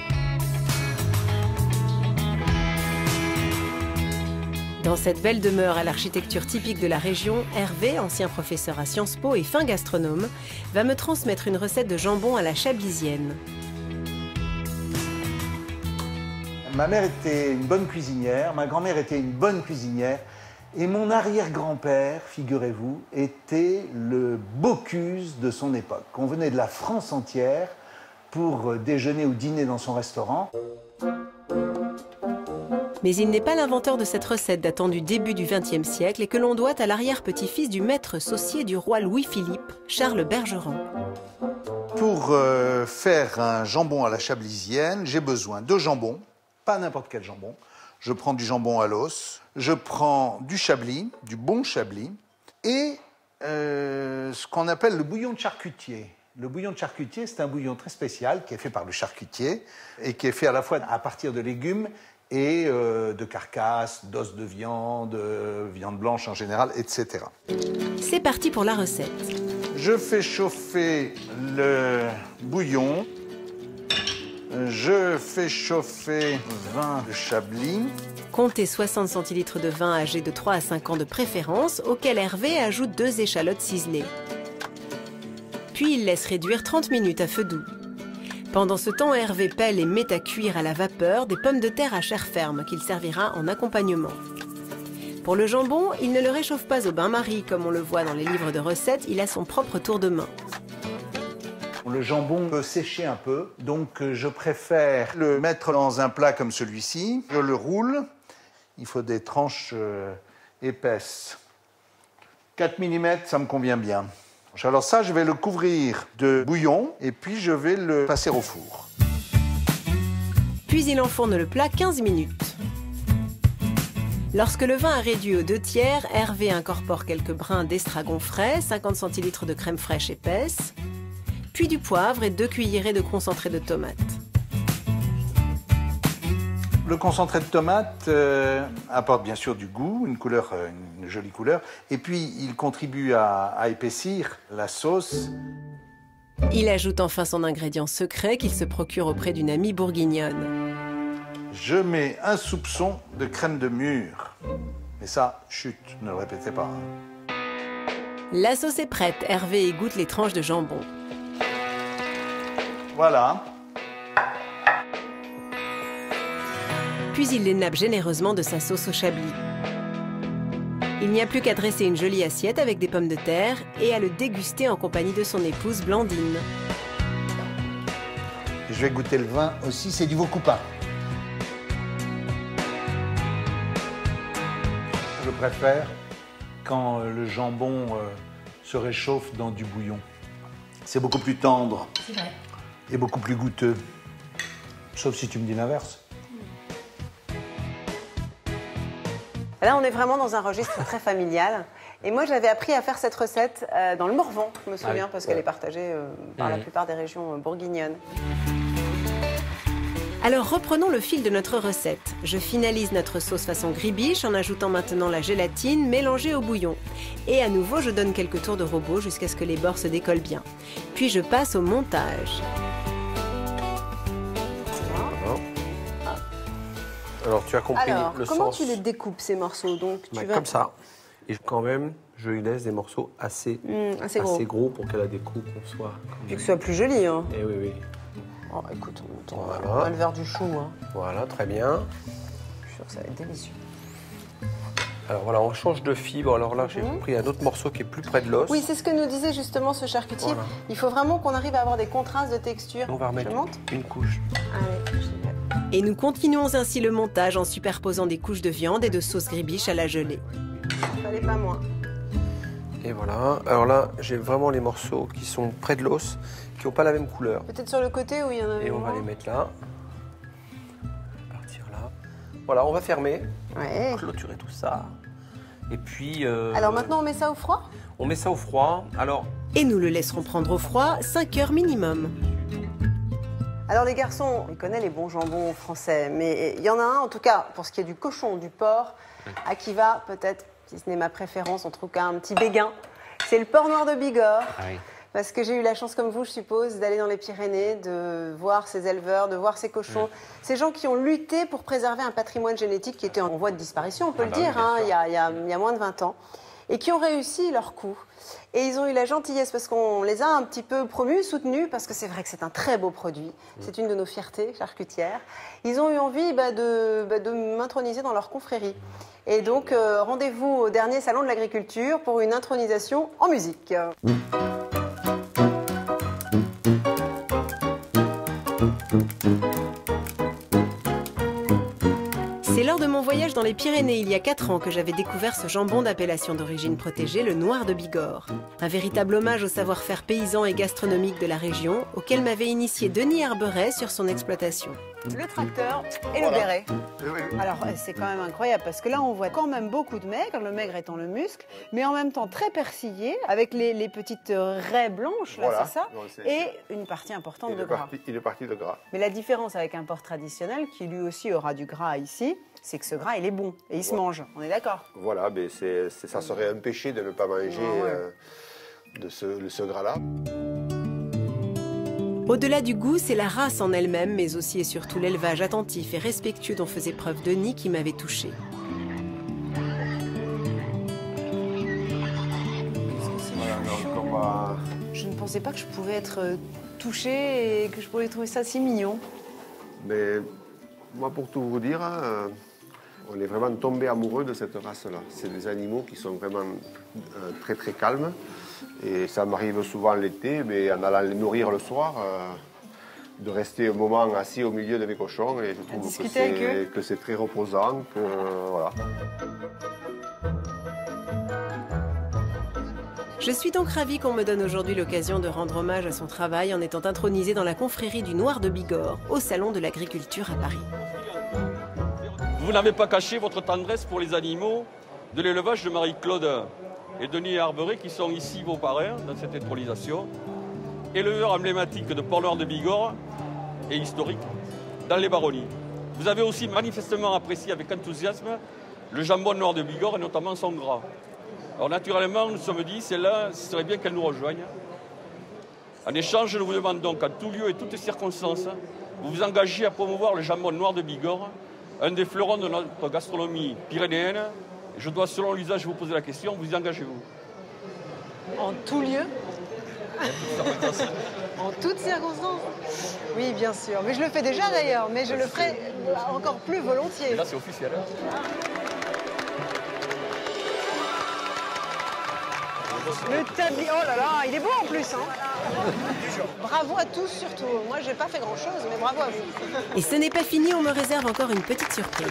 [SPEAKER 1] Dans cette belle demeure à l'architecture typique de la région, Hervé, ancien professeur à Sciences Po et fin gastronome, va me transmettre une recette de jambon à la chablisienne.
[SPEAKER 11] Ma mère était une bonne cuisinière, ma grand-mère était une bonne cuisinière, et mon arrière-grand-père, figurez-vous, était le Bocuse de son époque. On venait de la France entière pour déjeuner ou dîner dans son restaurant.
[SPEAKER 1] Mais il n'est pas l'inventeur de cette recette datant du début du XXe siècle et que l'on doit à l'arrière-petit-fils du maître saucier du roi Louis-Philippe, Charles Bergeron.
[SPEAKER 11] Pour faire un jambon à la chablisienne, j'ai besoin de jambon, pas n'importe quel jambon. Je prends du jambon à l'os, je prends du chablis, du bon chablis, et ce qu'on appelle le bouillon de charcutier. Le bouillon de charcutier, c'est un bouillon très spécial qui est fait par le charcutier et qui est fait à la fois à partir de légumes et de carcasses, d'os de viande, viande blanche en général, etc.
[SPEAKER 1] C'est parti pour la recette.
[SPEAKER 11] Je fais chauffer le bouillon. Je fais chauffer le vin de Chablis.
[SPEAKER 1] Comptez 60 centilitres de vin âgé de 3 à 5 ans de préférence, auquel Hervé ajoute 2 échalotes ciselées. Puis il laisse réduire 30 minutes à feu doux. Pendant ce temps, Hervé pèle et met à cuire à la vapeur des pommes de terre à chair ferme qu'il servira en accompagnement. Pour le jambon, il ne le réchauffe pas au bain-marie comme on le voit dans les livres de recettes, il a son propre tour de main.
[SPEAKER 11] Le jambon peut sécher un peu, donc je préfère le mettre dans un plat comme celui-ci. Je le roule, il faut des tranches épaisses. 4 mm, ça me convient bien. Alors ça, je vais le couvrir de bouillon et puis je vais le passer au four.
[SPEAKER 1] Puis il enfourne le plat 15 minutes. Lorsque le vin a réduit aux 2/3, Hervé incorpore quelques brins d'estragon frais, 50 centilitres de crème fraîche épaisse, puis du poivre et 2 cuillerées de concentré de tomate.
[SPEAKER 11] Le concentré de tomate apporte bien sûr du goût, une jolie couleur, et puis il contribue à épaissir la sauce.
[SPEAKER 1] Il ajoute enfin son ingrédient secret qu'il se procure auprès d'une amie bourguignonne.
[SPEAKER 11] Je mets un soupçon de crème de mûre. Mais ça, chut, ne le répétez pas.
[SPEAKER 1] La sauce est prête, Hervé égoutte les tranches de jambon.
[SPEAKER 11] Voilà.
[SPEAKER 1] Puis il les nappe généreusement de sa sauce au chablis. Il n'y a plus qu'à dresser une jolie assiette avec des pommes de terre et à le déguster en compagnie de son épouse Blandine.
[SPEAKER 11] Je vais goûter le vin aussi, c'est du Vaucoupin. Je préfère quand le jambon se réchauffe dans du bouillon. C'est beaucoup plus tendre.
[SPEAKER 1] C'est vrai.
[SPEAKER 11] est beaucoup plus goûteux. Sauf si tu me dis l'inverse.
[SPEAKER 3] Là, on est vraiment dans un registre très familial. Et moi, j'avais appris à faire cette recette dans le Morvan, je me souviens, parce qu'elle est partagée par la plupart des régions bourguignonnes.
[SPEAKER 1] Alors reprenons le fil de notre recette. Je finalise notre sauce façon gribiche en ajoutant maintenant la gélatine mélangée au bouillon. Et à nouveau, je donne quelques tours de robot jusqu'à ce que les bords se décollent bien. Puis je passe au montage.
[SPEAKER 5] Alors tu as compris le
[SPEAKER 3] comment
[SPEAKER 5] sens.
[SPEAKER 3] tu les découpes ces morceaux? Donc, tu vas...
[SPEAKER 5] Comme ça. Et quand même, je lui laisse des morceaux assez gros pour que la découpe soit...
[SPEAKER 3] Puis que ce soit plus joli. Hein.
[SPEAKER 5] Eh oui, oui.
[SPEAKER 3] Oh, écoute, on va le verre du chou. Hein.
[SPEAKER 5] Voilà, très bien.
[SPEAKER 3] Je suis sûre que ça va être délicieux.
[SPEAKER 5] Alors voilà, on change de fibre. Alors là, j'ai pris un autre morceau qui est plus près de l'os.
[SPEAKER 3] Oui, c'est ce que nous disait justement ce charcutier. Voilà. Il faut vraiment qu'on arrive à avoir des contrastes de texture.
[SPEAKER 5] On va remettre une couche.
[SPEAKER 3] Allez,
[SPEAKER 1] et nous continuons ainsi le montage en superposant des couches de viande et de sauce gribiche à la gelée.
[SPEAKER 3] Il fallait pas moins.
[SPEAKER 5] Et voilà. Alors là, j'ai vraiment les morceaux qui sont près de l'os, qui n'ont pas la même couleur.
[SPEAKER 3] Peut-être sur le côté où il y en a.
[SPEAKER 5] Et on va les mettre là. Partir là. Voilà, on va fermer.
[SPEAKER 3] Ouais.
[SPEAKER 5] Clôturer tout ça. Et puis...
[SPEAKER 3] Alors maintenant, on met ça au froid?
[SPEAKER 5] On met ça au froid. Alors...
[SPEAKER 1] Et nous le laisserons prendre au froid 5 heures minimum.
[SPEAKER 3] Alors les garçons, on connaît les bons jambons français, mais il y en a un, en tout cas, pour ce qui est du cochon, du porc, à qui va peut-être, si ce n'est ma préférence, en tout cas un petit béguin. C'est le porc noir de Bigorre. Ah oui. Parce que j'ai eu la chance, comme vous, je suppose, d'aller dans les Pyrénées, de voir ces éleveurs, de voir ces cochons. Ces gens qui ont lutté pour préserver un patrimoine génétique qui était en voie de disparition, on peut le dire, hein, il y a moins de 20 ans. Et qui ont réussi leur coup. Et ils ont eu la gentillesse, parce qu'on les a un petit peu promus, soutenus, parce que c'est vrai que c'est un très beau produit. C'est une de nos fiertés charcutières. Ils ont eu envie de m'introniser dans leur confrérie. Et donc, rendez-vous au dernier salon de l'agriculture pour une intronisation en musique.
[SPEAKER 1] C'est lors de mon voyage dans les Pyrénées il y a 4 ans que j'avais découvert ce jambon d'appellation d'origine protégée, le noir de Bigorre. Un véritable hommage au savoir-faire paysan et gastronomique de la région, auquel m'avait initié Denis Herberet sur son exploitation.
[SPEAKER 3] Le tracteur et le béret. Alors c'est quand même incroyable parce que là on voit quand même beaucoup de maigre, le maigre étant le muscle, mais en même temps très persillé, avec les petites raies blanches, là c'est ça, et une partie importante de gras.
[SPEAKER 5] Une partie de gras.
[SPEAKER 3] Mais la différence avec un porc traditionnel, qui lui aussi aura du gras ici, c'est que ce gras il est bon et il se mange, on est d'accord?
[SPEAKER 5] Voilà, mais ça serait un péché de ne pas manger de ce gras-là.
[SPEAKER 1] Au-delà du goût, c'est la race en elle-même, mais aussi et surtout l'élevage attentif et respectueux dont faisait preuve Denis qui m'avait touchée.
[SPEAKER 3] Je ne pensais pas que je pouvais être touchée et que je pourrais trouver ça si mignon.
[SPEAKER 5] Mais moi, pour tout vous dire, on est vraiment tombé amoureux de cette race-là. C'est des animaux qui sont vraiment très très calmes. Et ça m'arrive souvent l'été, mais en allant les nourrir le soir, de rester un moment assis au milieu de mes cochons. Et je trouve que c'est très reposant. Voilà.
[SPEAKER 1] Je suis donc ravie qu'on me donne aujourd'hui l'occasion de rendre hommage à son travail en étant intronisée dans la confrérie du Noir de Bigorre, au Salon de l'Agriculture à Paris.
[SPEAKER 12] Vous n'avez pas caché votre tendresse pour les animaux de l'élevage de Marie-Claude et Denis Herberet, qui sont ici vos parrains dans cette intronisation. Éleveur emblématique de porc noir de Bigorre et historique dans les baronnies. Vous avez aussi manifestement apprécié avec enthousiasme le jambon noir de Bigorre et notamment son gras. Alors naturellement, nous nous sommes dit, celle-là, ce serait bien qu'elle nous rejoigne. En échange, nous vous demandons donc, en tout lieu et toutes circonstances, vous vous engagez à promouvoir le jambon noir de Bigorre, un des fleurons de notre gastronomie pyrénéenne. Je dois, selon l'usage, vous poser la question, vous y engagez-vous?
[SPEAKER 3] En tout lieu? En toutes circonstances? Oui, bien sûr. Mais je le fais déjà d'ailleurs, mais je le ferai encore plus volontiers.
[SPEAKER 12] Et là, c'est officiel.
[SPEAKER 3] Le tablier, oh là là, il est beau en plus, hein. Bravo à tous surtout. Moi, j'ai pas fait grand-chose, mais bravo à vous.
[SPEAKER 1] Et ce n'est pas fini, on me réserve encore une petite surprise.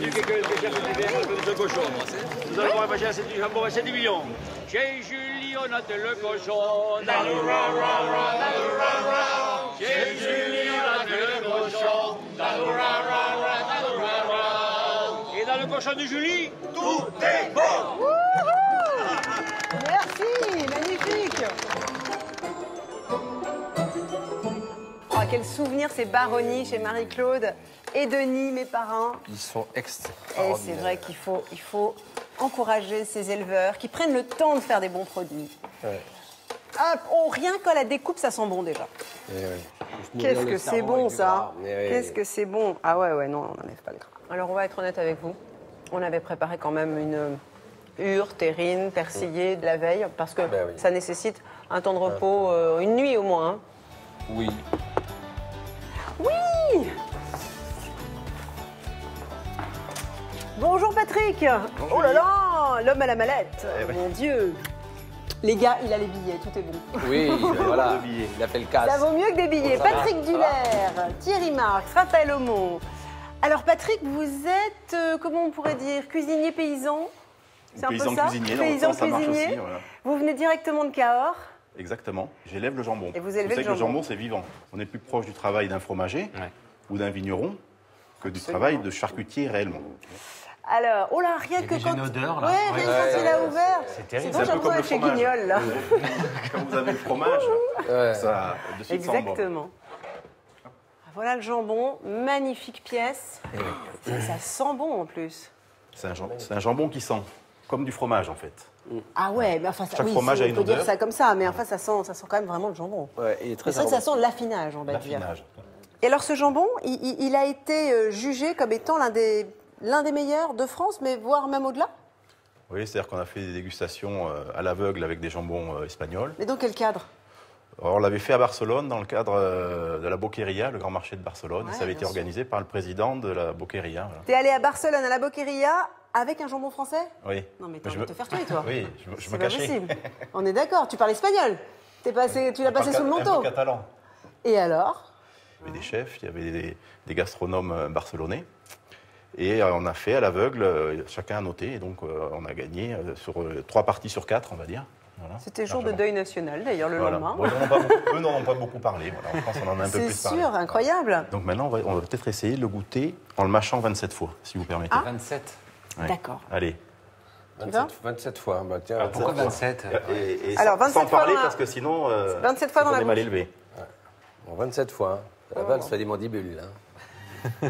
[SPEAKER 13] Nous allons voir c'est du jambon à 7 millions. Chez Julie, on a le cochon. Chez Julie, cochon de Julie, tout est bon.
[SPEAKER 3] Merci, magnifique. Oh, quel souvenir ces baronnies chez Marie-Claude et Denis, mes parents.
[SPEAKER 5] Ils sont
[SPEAKER 3] Et
[SPEAKER 5] extraordinaires.
[SPEAKER 3] c'est vrai qu'il faut encourager ces éleveurs qui prennent le temps de faire des bons produits.
[SPEAKER 5] Ouais.
[SPEAKER 3] Hop, oh, rien qu'à la découpe, ça sent bon déjà. Qu'est-ce que c'est bon ça. Qu'est-ce que c'est bon. Ah ouais, non, on n'enlève pas le gras. Alors on va être honnête avec vous. On avait préparé quand même une hure, terrine, persillé de la veille, parce que ça nécessite un temps de repos, une nuit au moins. Hein.
[SPEAKER 5] Oui.
[SPEAKER 3] Oui. Bonjour Patrick.
[SPEAKER 5] Bonjour.
[SPEAKER 3] Oh là là, l'homme à la mallette. Mon Dieu. Les gars, il a les billets, tout est bon.
[SPEAKER 5] Oui, voilà, il a fait le casse.
[SPEAKER 3] Ça vaut mieux que des billets.
[SPEAKER 5] Ça va,
[SPEAKER 3] Patrick
[SPEAKER 5] ça
[SPEAKER 3] Dullaire, Thierry Marx, Raphaël Aumont. Alors Patrick, vous êtes, comment on pourrait dire, cuisinier paysan? C'est un peu ça?
[SPEAKER 14] Cuisinier,
[SPEAKER 3] Paysan
[SPEAKER 14] ça marche
[SPEAKER 3] cuisinier.
[SPEAKER 14] aussi, voilà.
[SPEAKER 3] Vous venez directement de Cahors.
[SPEAKER 14] Exactement. J'élève le jambon.
[SPEAKER 3] Et vous élevez
[SPEAKER 14] savez
[SPEAKER 3] le
[SPEAKER 14] que le
[SPEAKER 3] jambon.
[SPEAKER 14] jambon, c'est vivant. On est plus proche du travail d'un fromager ou d'un vigneron que du travail de charcutier réellement.
[SPEAKER 3] Alors, oh là, rien que quand...
[SPEAKER 2] une odeur, là.
[SPEAKER 3] Ouais, rien que quand il a ouvert.
[SPEAKER 2] C'est terrible.
[SPEAKER 3] C'est bon, j'ai l'impression d'être chez Guignol, là.
[SPEAKER 14] Quand vous avez le fromage, ça de suite sent bon.
[SPEAKER 3] Exactement. Voilà le jambon, magnifique pièce. Ça sent bon en plus.
[SPEAKER 14] C'est un jambon qui sent comme du fromage en fait.
[SPEAKER 3] Ah ouais, mais enfin, ça,
[SPEAKER 14] Chaque
[SPEAKER 3] oui,
[SPEAKER 14] fromage a une
[SPEAKER 3] on peut dire
[SPEAKER 14] odeur.
[SPEAKER 3] ça comme ça, mais enfin, ça sent quand même vraiment le jambon.
[SPEAKER 5] Ouais, il est très
[SPEAKER 3] C'est vrai que ça sent l'affinage, on va dire.
[SPEAKER 14] L'affinage.
[SPEAKER 3] Et alors ce jambon, il a été jugé comme étant l'un des meilleurs de France, mais voire même au-delà.
[SPEAKER 14] Oui, c'est-à-dire qu'on a fait des dégustations à l'aveugle avec des jambons espagnols.
[SPEAKER 3] Mais dans quel cadre?
[SPEAKER 14] Alors, on l'avait fait à Barcelone dans le cadre de la Boqueria, le grand marché de Barcelone.
[SPEAKER 3] Ouais,
[SPEAKER 14] ça avait été
[SPEAKER 3] bien sûr.
[SPEAKER 14] organisé par le président de la Boqueria. Voilà.
[SPEAKER 3] T'es allé à Barcelone, à la Boqueria, avec un jambon français?
[SPEAKER 14] Oui.
[SPEAKER 3] Non mais t'as
[SPEAKER 14] je
[SPEAKER 3] envie de te faire tuer, toi.
[SPEAKER 14] Oui, je
[SPEAKER 3] C'est
[SPEAKER 14] me
[SPEAKER 3] pas
[SPEAKER 14] cachais.
[SPEAKER 3] possible. On est d'accord, tu parles espagnol. Tu l'as passé sous le
[SPEAKER 14] Un
[SPEAKER 3] manteau.
[SPEAKER 14] peu catalan.
[SPEAKER 3] Et alors?
[SPEAKER 14] Il y avait des chefs, il y avait des gastronomes barcelonais. Et on a fait à l'aveugle, chacun a noté. Et donc, on a gagné sur 3 parties sur 4, on va dire. Voilà.
[SPEAKER 3] C'était jour de deuil national, d'ailleurs, le
[SPEAKER 14] Voilà.
[SPEAKER 3] lendemain.
[SPEAKER 14] Bon, eux n'en ont pas beaucoup parlé. Voilà. En France, on en a un peu plus
[SPEAKER 3] C'est
[SPEAKER 14] parlé.
[SPEAKER 3] sûr, incroyable.
[SPEAKER 14] Donc maintenant, on va peut-être essayer de le goûter en le mâchant 27 fois, si vous permettez.
[SPEAKER 3] Ah.
[SPEAKER 2] 27.
[SPEAKER 14] Ouais.
[SPEAKER 3] D'accord.
[SPEAKER 14] Allez.
[SPEAKER 5] 27 fois. Bah, tiens,
[SPEAKER 2] Pourquoi 27
[SPEAKER 14] Et
[SPEAKER 3] Alors,
[SPEAKER 14] sans
[SPEAKER 3] 27 fois
[SPEAKER 14] parler,
[SPEAKER 3] dans la-
[SPEAKER 14] parce que sinon,
[SPEAKER 3] 27 fois dans
[SPEAKER 14] on
[SPEAKER 3] la
[SPEAKER 14] est mal
[SPEAKER 3] bouche.
[SPEAKER 14] élevé.
[SPEAKER 5] Bon, 27 fois. Hein. La vanne se fait des mandibules. Hein.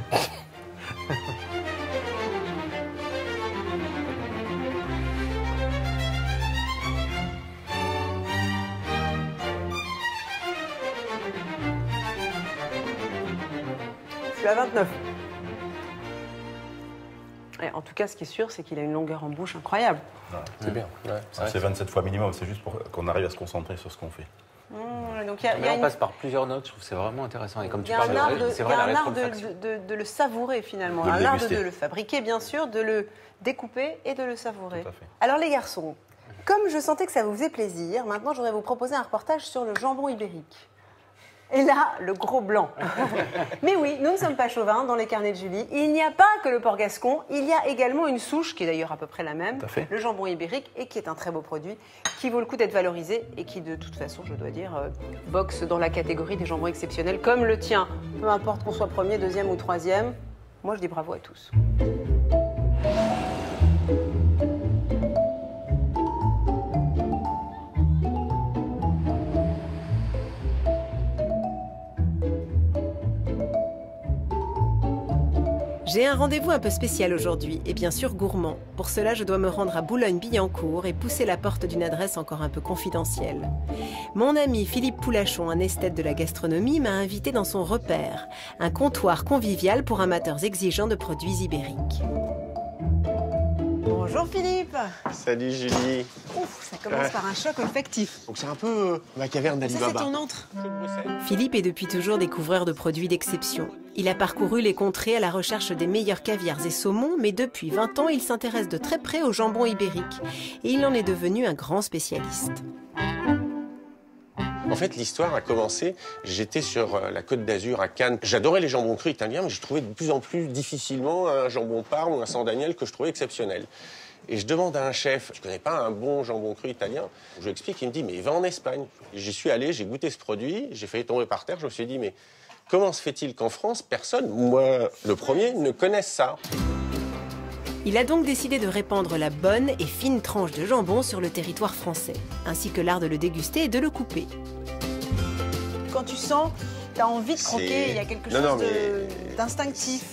[SPEAKER 3] Je suis à 29. Et en tout cas, ce qui est sûr, c'est qu'il a une longueur en bouche incroyable.
[SPEAKER 5] C'est bien. Ouais,
[SPEAKER 14] C'est 27 fois minimum, c'est juste pour qu'on arrive à se concentrer sur ce qu'on fait.
[SPEAKER 3] Donc il y a,
[SPEAKER 2] Mais on passe par plusieurs notes, je trouve que c'est vraiment intéressant. Et comme
[SPEAKER 3] il
[SPEAKER 2] tu
[SPEAKER 3] y a
[SPEAKER 2] parles
[SPEAKER 3] un art,
[SPEAKER 2] c'est vrai, la
[SPEAKER 3] de
[SPEAKER 2] rétrofaction.
[SPEAKER 3] le savourer finalement,
[SPEAKER 14] De le
[SPEAKER 3] un art de
[SPEAKER 14] déguster.
[SPEAKER 3] le fabriquer bien sûr, de le découper et de le savourer.
[SPEAKER 14] Tout à fait.
[SPEAKER 3] Alors les garçons, comme je sentais que ça vous faisait plaisir, maintenant je voudrais vous proposer un reportage sur le jambon ibérique. Et là, le gros blanc. Mais oui, nous ne sommes pas chauvins dans les carnets de Julie. Il n'y a pas que le porc gascon, il y a également une souche, qui est d'ailleurs à peu près la même,
[SPEAKER 14] Tout à fait.
[SPEAKER 3] le jambon ibérique, et qui est un très beau produit, qui vaut le coup d'être valorisé, et qui de toute façon, je dois dire, boxe dans la catégorie des jambons exceptionnels, comme le tien. Peu importe qu'on soit premier, deuxième ou troisième, moi je dis bravo à tous. J'ai un rendez-vous un peu spécial aujourd'hui, et bien sûr gourmand. Pour cela, je dois me rendre à Boulogne-Billancourt et pousser la porte d'une adresse encore un peu confidentielle. Mon ami Philippe Poulachon, un esthète de la gastronomie, m'a invité dans son repère, un comptoir convivial pour amateurs exigeants de produits ibériques. Bonjour Philippe.
[SPEAKER 7] Salut Julie.
[SPEAKER 3] Ouf, ça commence par un choc olfactif.
[SPEAKER 7] Donc c'est un peu la caverne d'Ali
[SPEAKER 3] Ça, c'est
[SPEAKER 7] Baba.
[SPEAKER 3] ton antre. Philippe est depuis toujours découvreur de produits d'exception. Il a parcouru les contrées à la recherche des meilleurs caviars et saumons, mais depuis 20 ans, il s'intéresse de très près au jambon ibérique. Et il en est devenu un grand spécialiste.
[SPEAKER 7] En fait, l'histoire a commencé, j'étais sur la Côte d'Azur à Cannes. J'adorais les jambons crus italiens, mais je trouvais de plus en plus difficilement un jambon Parme ou un San Daniel que je trouvais exceptionnel. Et je demande à un chef, je connais pas un bon jambon cru italien. Je lui explique, il me dit, mais va en Espagne. J'y suis allé, j'ai goûté ce produit, j'ai failli tomber par terre, je me suis dit, mais comment se fait-il qu'en France, personne, moi le premier, ne connaisse ça?
[SPEAKER 8] Il a donc décidé de répandre la bonne et fine tranche de jambon sur le territoire français, ainsi que l'art de le déguster et de le couper.
[SPEAKER 3] Quand tu sens, tu as envie de croquer, il y a quelque chose d'instinctif.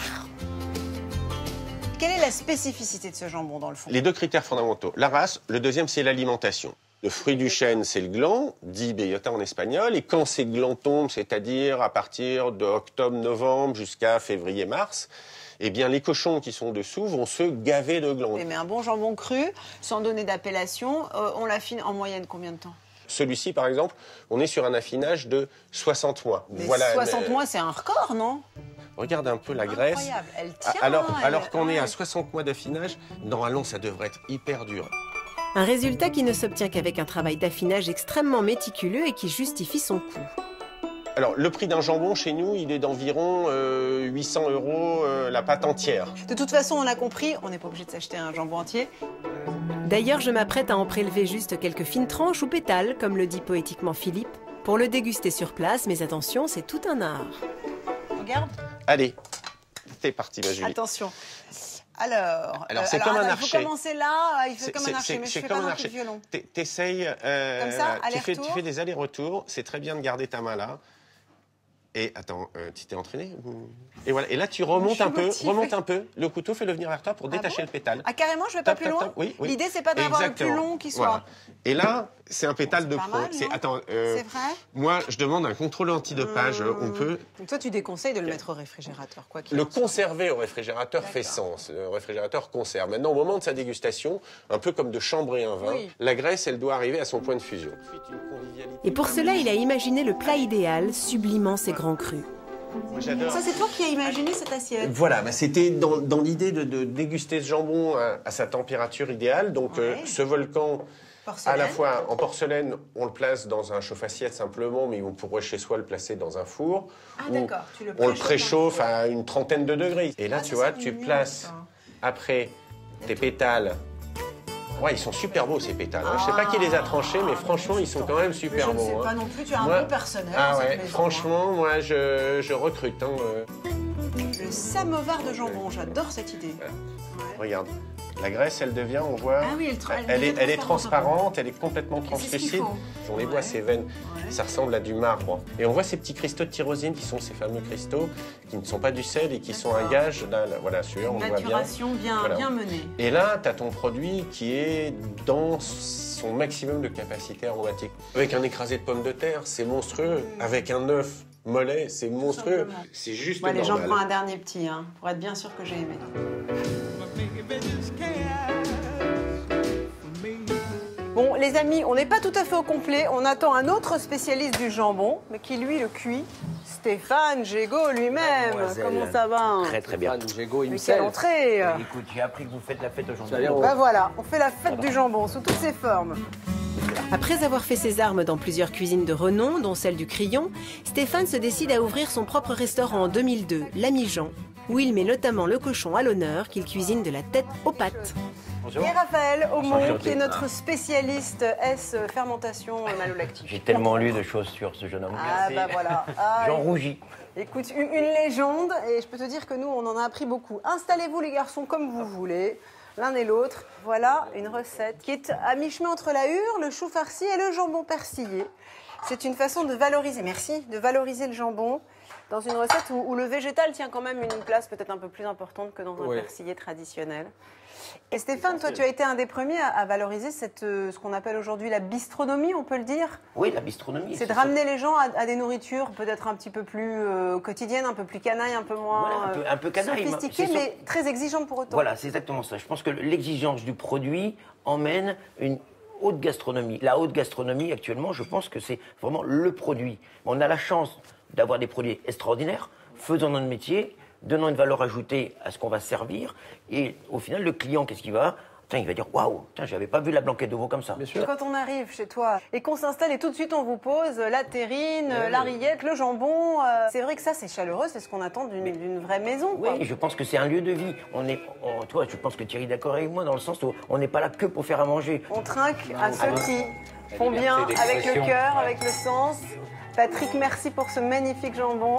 [SPEAKER 3] Quelle est la spécificité de ce jambon dans le fond?
[SPEAKER 7] Les deux critères fondamentaux. La race, le deuxième, c'est l'alimentation. Le fruit du chêne, c'est le gland, dit bellota en espagnol. Et quand ces glands tombent, c'est-à-dire à partir d'octobre-novembre jusqu'à février-mars, eh bien, les cochons qui sont dessous vont se gaver de glands.
[SPEAKER 3] Mais un bon jambon cru, sans donner d'appellation, on l'affine en moyenne combien de temps?
[SPEAKER 7] Celui-ci, par exemple, on est sur un affinage de 60 mois.
[SPEAKER 3] Mais 60 mois, c'est un record, non?
[SPEAKER 7] Regarde un peu la graisse.
[SPEAKER 3] Incroyable, elle tient.
[SPEAKER 7] Alors qu'on est à 60 mois d'affinage, normalement, ça devrait être hyper dur.
[SPEAKER 8] Un résultat qui ne s'obtient qu'avec un travail d'affinage extrêmement méticuleux et qui justifie son coût.
[SPEAKER 7] Alors, le prix d'un jambon, chez nous, il est d'environ 800 € la pâte entière.
[SPEAKER 3] De toute façon, on a compris, on n'est pas obligé de s'acheter un jambon entier.
[SPEAKER 8] D'ailleurs, je m'apprête à en prélever juste quelques fines tranches ou pétales, comme le dit poétiquement Philippe, pour le déguster sur place, mais attention, c'est tout un art.
[SPEAKER 3] Regarde.
[SPEAKER 7] Allez, c'est parti, ma Julie.
[SPEAKER 3] Attention. Alors
[SPEAKER 7] c'est comme un
[SPEAKER 3] Il
[SPEAKER 7] archer.
[SPEAKER 3] faut commencer là, il fait comme un archer, mais je fais pas non plus le violon.
[SPEAKER 7] T'essayes, tu fais des allers-retours, c'est très bien de garder ta main là. Et attends, tu t'es entraîné? Et voilà. Et là, tu remontes un peu, le couteau, fais-le venir vers toi pour détacher le pétale.
[SPEAKER 3] Ah, carrément, je vais pas plus loin?
[SPEAKER 7] Oui.
[SPEAKER 3] L'idée, c'est pas d'avoir le plus long qui soit.
[SPEAKER 7] Voilà. Et là, c'est un pétale de pro.
[SPEAKER 3] C'est vrai?
[SPEAKER 7] Moi, je demande un contrôle antidopage. On peut.
[SPEAKER 3] Donc toi, tu déconseilles de le mettre au réfrigérateur, quoi qu'il
[SPEAKER 7] Le
[SPEAKER 3] en soit.
[SPEAKER 7] conserver au réfrigérateur fait sens. Le réfrigérateur conserve. Maintenant, au moment de sa dégustation, un peu comme de chambrer un vin, la graisse, elle doit arriver à son point de fusion.
[SPEAKER 8] Et pour cela, il a imaginé le plat idéal, sublimant ses grands crus.
[SPEAKER 3] Ça, c'est toi qui as imaginé cette assiette?
[SPEAKER 7] Voilà, c'était dans l'idée de déguster ce jambon à sa température idéale. Donc, ce volcan, à la fois en porcelaine, on le place dans un chauffe-assiette simplement, mais on pourrait chez soi le placer dans un four.
[SPEAKER 3] Ah, d'accord.
[SPEAKER 7] On le préchauffe à une trentaine de degrés. Et là, tu vois, tu places après tes pétales. Ouais, ils sont super beaux, ces pétales. Je sais pas qui les a tranchés, mais franchement, ils sont quand même super beaux.
[SPEAKER 3] Je ne sais pas non plus, tu as un bon personnel.
[SPEAKER 7] Ah ouais, franchement, moi, je recrute.
[SPEAKER 3] Le samovar de jambon, j'adore cette idée.
[SPEAKER 7] Regarde, la graisse, elle devient, on voit,
[SPEAKER 3] ah oui,
[SPEAKER 7] elle est transparente, elle est complètement translucide. On les voit, ces veines, ça ressemble à du marbre. Et on voit ces petits cristaux de tyrosine qui sont ces fameux cristaux qui ne sont pas du sel et qui sont un gage, là, voilà, sûr, on voit bien.
[SPEAKER 3] Maturation bien menée.
[SPEAKER 7] Et là, tu as ton produit qui est dans son maximum de capacité aromatique. Avec un écrasé de pommes de terre, c'est monstrueux. Avec un œuf mollet, c'est monstrueux. C'est juste normal.
[SPEAKER 3] Allez, j'en prends un dernier petit, pour être bien sûr que j'ai aimé. Bon, les amis, on n'est pas tout à fait au complet. On attend un autre spécialiste du jambon, mais qui, lui, le cuit. Stéphane Gégaud lui-même. Comment ça va?
[SPEAKER 15] Très, très bien.
[SPEAKER 3] Stéphane Gégaud, quelle entrée.
[SPEAKER 15] Écoute, j'ai appris que vous faites la fête aujourd'hui.
[SPEAKER 3] Ben voilà, on fait la fête du jambon sous toutes ses formes.
[SPEAKER 8] Après avoir fait ses armes dans plusieurs cuisines de renom, dont celle du Crillon, Stéphane se décide à ouvrir son propre restaurant en 2002, l'Ami Jean, où il met notamment le cochon à l'honneur qu'il cuisine de la tête aux pattes.
[SPEAKER 3] Et Raphaël Aumont, qui est notre spécialiste fermentation malolactique.
[SPEAKER 15] J'ai tellement lu de choses sur ce jeune homme.
[SPEAKER 3] Ah bah voilà.
[SPEAKER 15] J'en rougis.
[SPEAKER 3] Écoute, une légende, et je peux te dire que nous, on en a appris beaucoup. Installez-vous les garçons comme vous voulez, l'un et l'autre. Voilà une recette qui est à mi-chemin entre la hure, le chou farci et le jambon persillé. C'est une façon de valoriser, de valoriser le jambon dans une recette où le végétal tient quand même une place peut-être un peu plus importante que dans un persillé traditionnel. Et Stéphane, toi, tu as été un des premiers à valoriser ce qu'on appelle aujourd'hui la bistronomie, on peut le dire?
[SPEAKER 15] Oui, la bistronomie.
[SPEAKER 3] C'est de ramener les gens à des nourritures peut-être un petit peu plus quotidiennes, un peu plus canaille, un peu moins
[SPEAKER 15] un peu canaille,
[SPEAKER 3] sophistiquées, mais très exigeantes pour autant.
[SPEAKER 15] Voilà, c'est exactement ça. Je pense que l'exigence du produit emmène une haute gastronomie. La haute gastronomie, actuellement, je pense que c'est vraiment le produit. On a la chance d'avoir des produits extraordinaires, faisant notre métier, donnant une valeur ajoutée à ce qu'on va servir. Et au final, le client, qu'est-ce qu'il va? Il va dire « Waouh, j'avais pas vu la blanquette de veau comme ça. »
[SPEAKER 3] Quand on arrive chez toi et qu'on s'installe et tout de suite on vous pose la terrine, la rillette, le jambon, c'est vrai que ça c'est chaleureux, c'est ce qu'on attend d'une vraie maison.
[SPEAKER 15] Oui, je pense que c'est un lieu de vie. Toi, je pense que Thierry est d'accord avec moi dans le sens où on n'est pas là que pour faire à manger.
[SPEAKER 3] On trinque à ceux qui font bien avec le cœur, avec le sens. Patrick, merci pour ce magnifique jambon.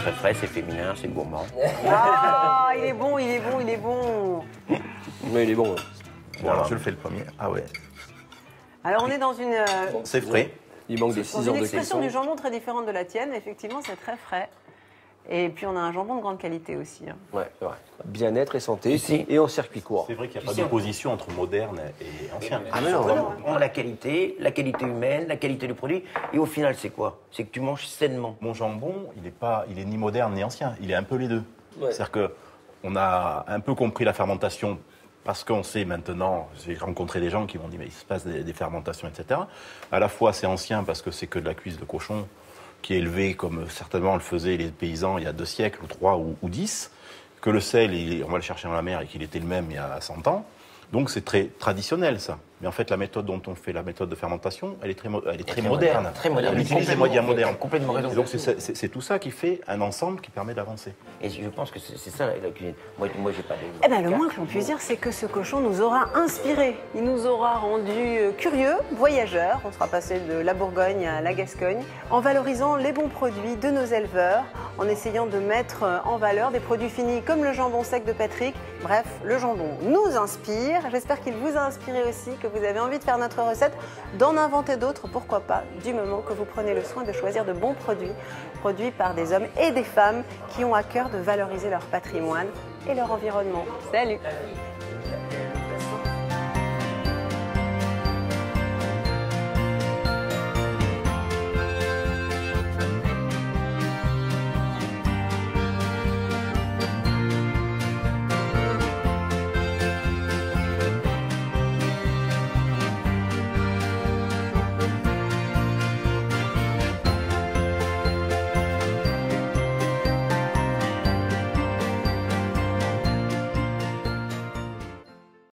[SPEAKER 15] très frais, c'est féminin, c'est gourmand.
[SPEAKER 3] Ah, il est bon, il est bon, il est bon.
[SPEAKER 5] Mais il est bon.
[SPEAKER 14] Bon, alors je le fais le premier. Ah ouais.
[SPEAKER 3] Alors on est dans une...
[SPEAKER 14] C'est frais.
[SPEAKER 5] Il manque des 6 heures de cuisson.
[SPEAKER 3] Une expression du jambon très différente de la tienne. Effectivement, c'est très frais. Et puis on a un jambon de grande qualité aussi. Hein.
[SPEAKER 5] Ouais, c'est vrai. Bien-être et santé, et en circuit court.
[SPEAKER 14] C'est vrai qu'il n'y a pas d'opposition entre moderne et ancien.
[SPEAKER 15] Ah mais non, vraiment. On a la qualité humaine, la qualité du produit. Et au final, c'est quoi? C'est que tu manges sainement.
[SPEAKER 14] Mon jambon, il est ni moderne ni ancien. Il est un peu les deux. Ouais. C'est-à-dire qu'on a un peu compris la fermentation parce qu'on sait maintenant, j'ai rencontré des gens qui m'ont dit mais il se passe des fermentations, etc. À la fois c'est ancien parce que c'est que de la cuisse de cochon qui est élevée comme certainement le faisaient les paysans il y a 2 siècles, ou 3 ou 10, que le sel, on va le chercher dans la mer et qu'il était le même il y a 100 ans. Donc c'est très traditionnel ça. Mais en fait la méthode dont on fait la méthode de fermentation, elle est très moderne.
[SPEAKER 15] Très moderne.
[SPEAKER 14] Elle utilise les moyens modernes.
[SPEAKER 15] Complètement raison.
[SPEAKER 14] Et donc c'est tout ça qui fait un ensemble qui permet d'avancer.
[SPEAKER 15] Et je pense que c'est ça la cuisine. Moi j'ai pas de...
[SPEAKER 3] Eh ben, le moins que l'on puisse dire, c'est que ce cochon nous aura inspiré. Il nous aura rendu curieux, voyageurs. On sera passé de la Bourgogne à la Gascogne, en valorisant les bons produits de nos éleveurs, en essayant de mettre en valeur des produits finis comme le jambon sec de Patrick. Bref, le jambon nous inspire. J'espère qu'il vous a inspiré aussi, que vous avez envie de faire notre recette, d'en inventer d'autres, pourquoi pas, du moment que vous prenez le soin de choisir de bons produits, produits par des hommes et des femmes qui ont à cœur de valoriser leur patrimoine et leur environnement. Salut!